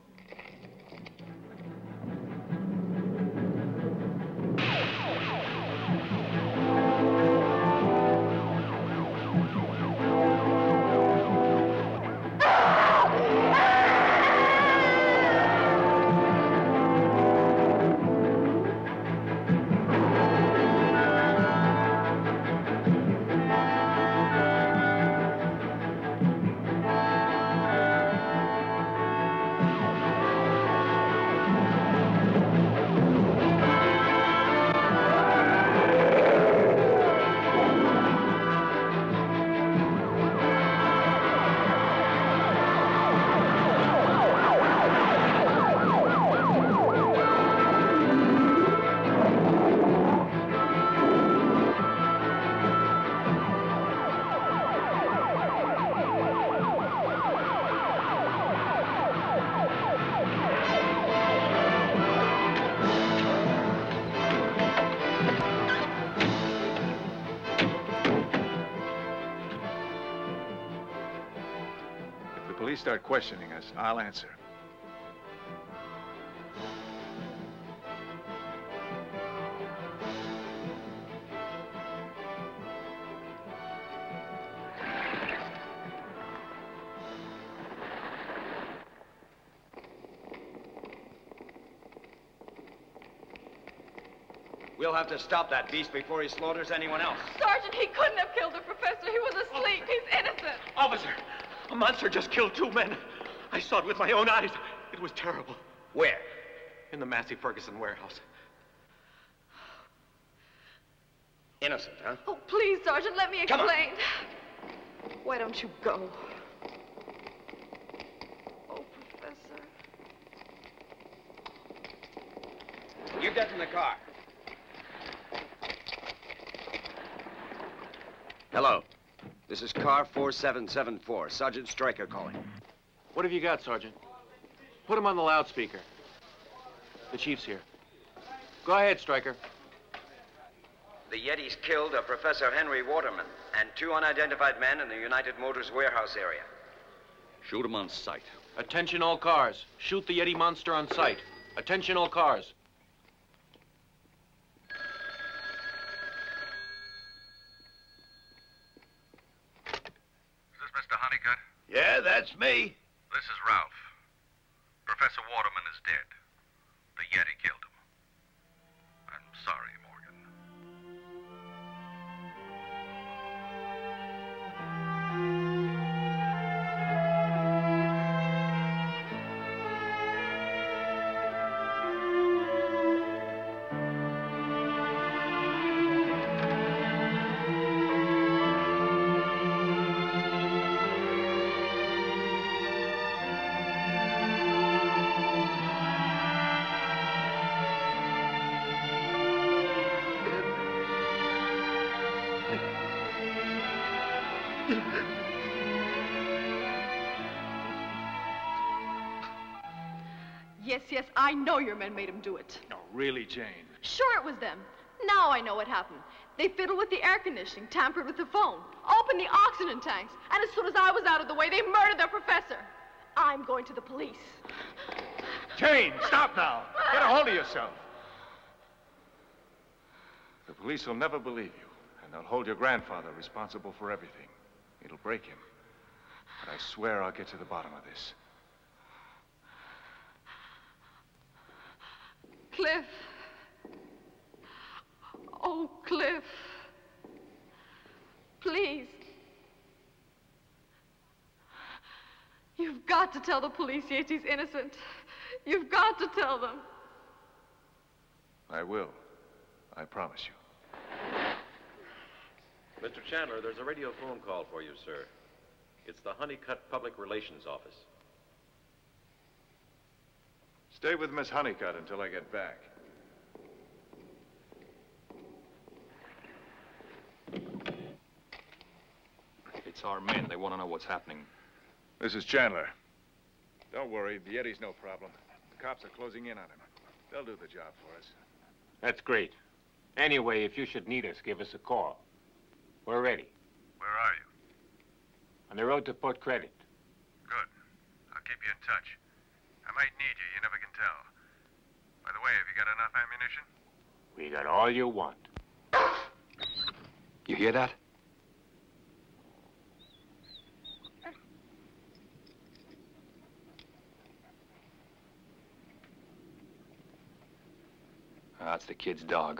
Police start questioning us, I'll answer. We'll have to stop that beast before he slaughters anyone else. Sergeant, he couldn't have killed the professor. He was asleep. He's innocent. Officer, a monster just killed 2 men. I saw it with my own eyes. It was terrible. Where? In the Massey Ferguson warehouse. Innocent, huh? Oh, please, Sergeant, let me Come on. explain. Why don't you go? Oh, Professor. You get in the car. Hello. This is car 4774. Sergeant Stryker calling. What have you got, Sergeant? Put him on the loudspeaker. The chief's here. Go ahead, Stryker. The Yetis killed a Professor Henry Waterman and 2 unidentified men in the United Motors warehouse area. Shoot him on sight. Attention all cars. Shoot the Yeti monster on sight. Attention all cars. Is this Mr. Honeycutt? Yeah, that's me. This is Ralph. Professor Waterman is dead. The Yeti killed him. I'm sorry, Morgan. Yes, I know your men made him do it. No, really, Jane. Sure it was them. Now I know what happened. They fiddled with the air conditioning, tampered with the phone, opened the oxygen tanks, and as soon as I was out of the way, they murdered their professor. I'm going to the police. Jane, stop now. Get a hold of yourself. The police will never believe you, and they'll hold your grandfather responsible for everything. It'll break him. But I swear I'll get to the bottom of this. Cliff. Oh, Cliff. Please. You've got to tell the police Yeti's innocent. You've got to tell them. I will. I promise you. Mr. Chandler, there's a radio phone call for you, sir. It's the Honeycutt Public Relations Office. Stay with Miss Honeycutt until I get back. It's our men. They want to know what's happening. This is Chandler. Don't worry, the Yeti's no problem. The cops are closing in on him. They'll do the job for us. That's great. Anyway, if you should need us, give us a call. We're ready. Where are you? On the road to Port Credit. Good. I'll keep you in touch. I might need you. You never can tell. By the way, have you got enough ammunition? We got all you want. You hear that? That's the kid's dog.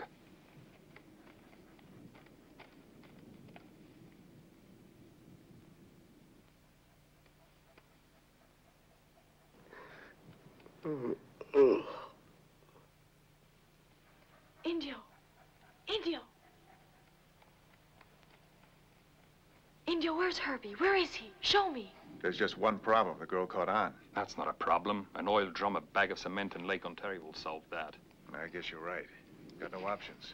Indio. Indio. Indio, where's Herbie? Where is he? Show me. There's just one problem. The girl caught on. That's not a problem. An oil drum, a bag of cement, and Lake Ontario will solve that. I guess you're right. Got no options.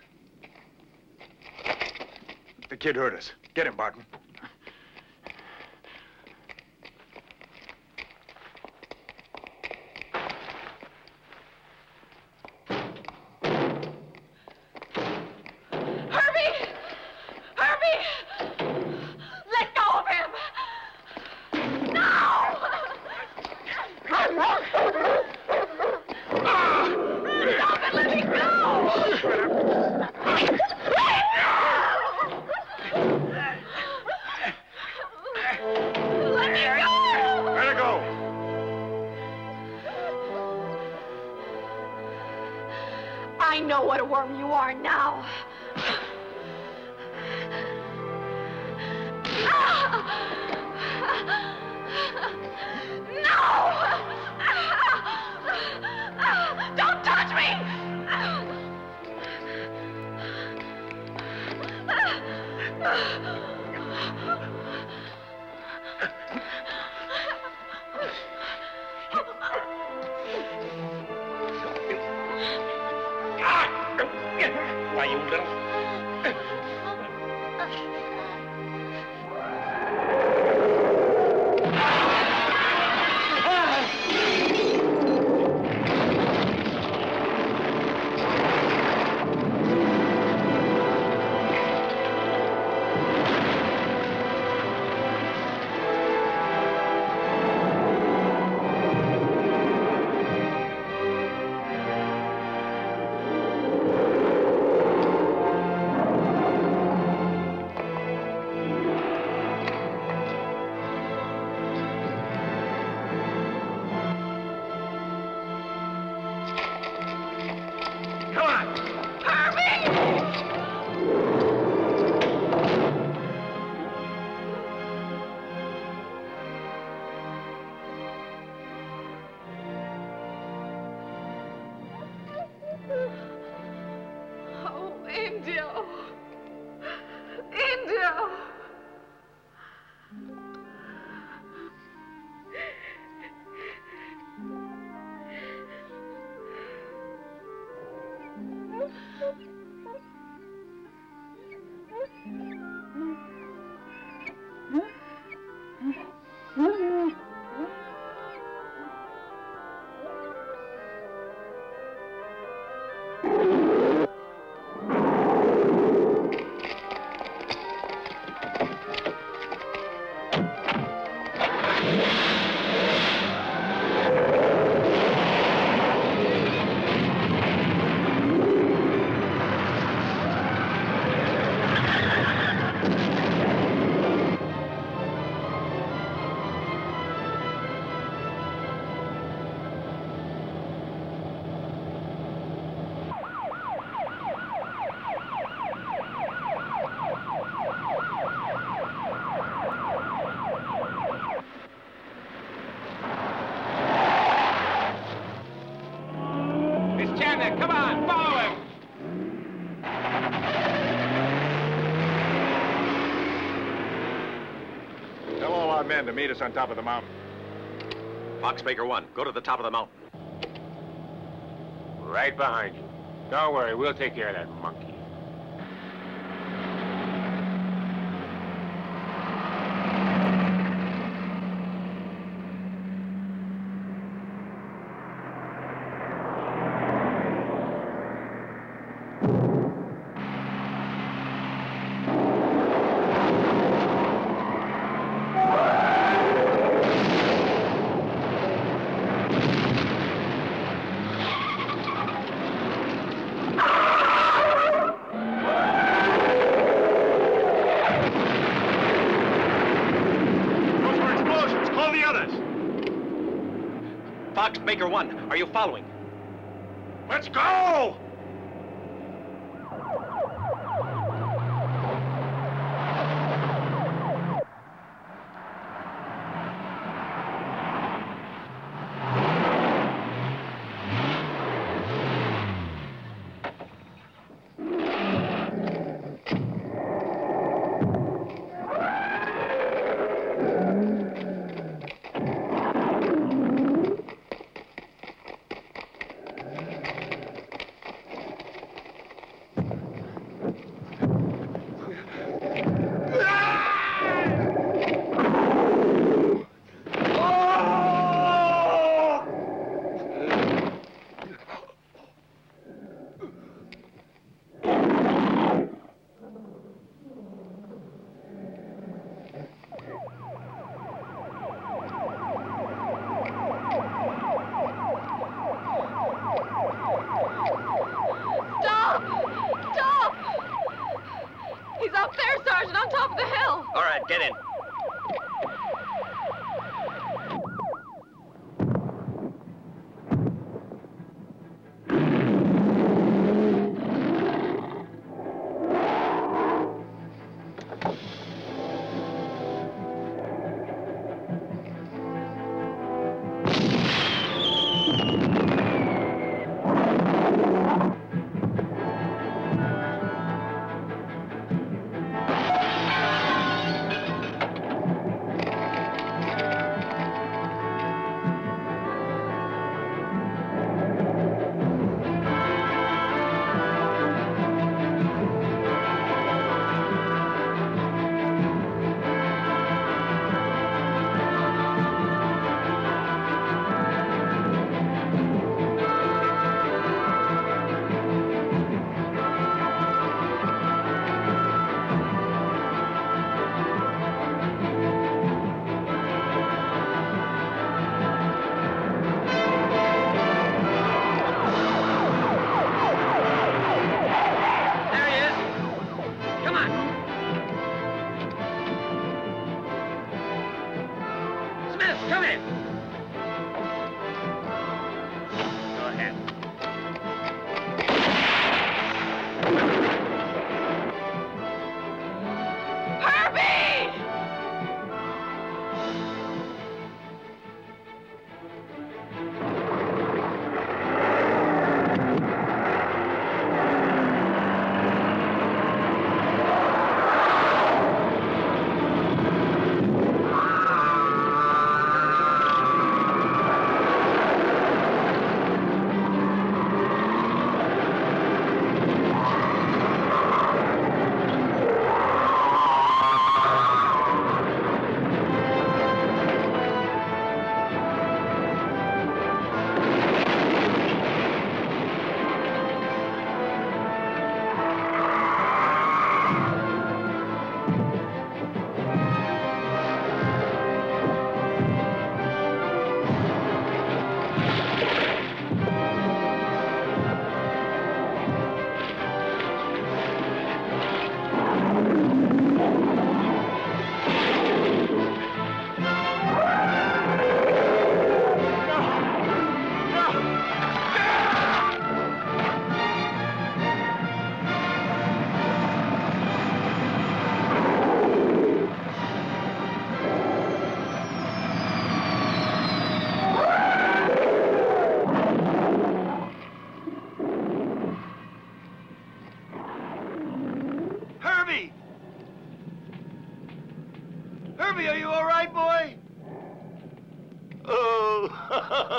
The kid heard us. Get him, Barton. Herbie! Herbie! Let go of him! No! Stop it! Let me go! Let me go! Let her go! I know what a worm you are now. No! Don't touch me! Why, you little... behind there. Come on, follow him. Tell all our men to meet us on top of the mountain. Foxbaker 1, go to the top of the mountain. Right behind you. Don't worry, we'll take care of that monkey. Foxbaker 1, are you following? Let's go! Up there, Sergeant, on top of the hill. All right, get in.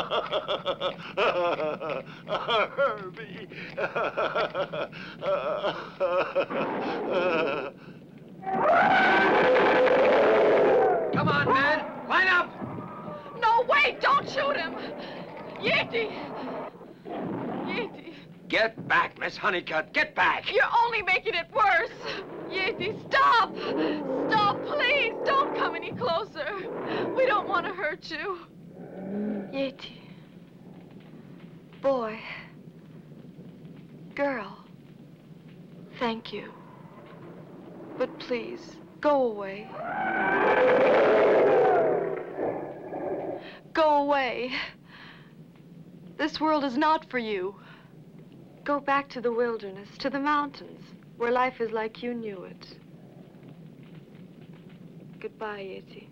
Herbie. Come on, men! Line up! No, wait! Don't shoot him! Yeti! Yeti! Get back, Miss Honeycutt. Get back! You're only making it worse! Yeti, stop! Stop, please! Don't come any closer! We don't want to hurt you. Yeti. Boy. Girl. Thank you. But please, go away. Go away. This world is not for you. Go back to the wilderness, to the mountains, where life is like you knew it. Goodbye, Yeti.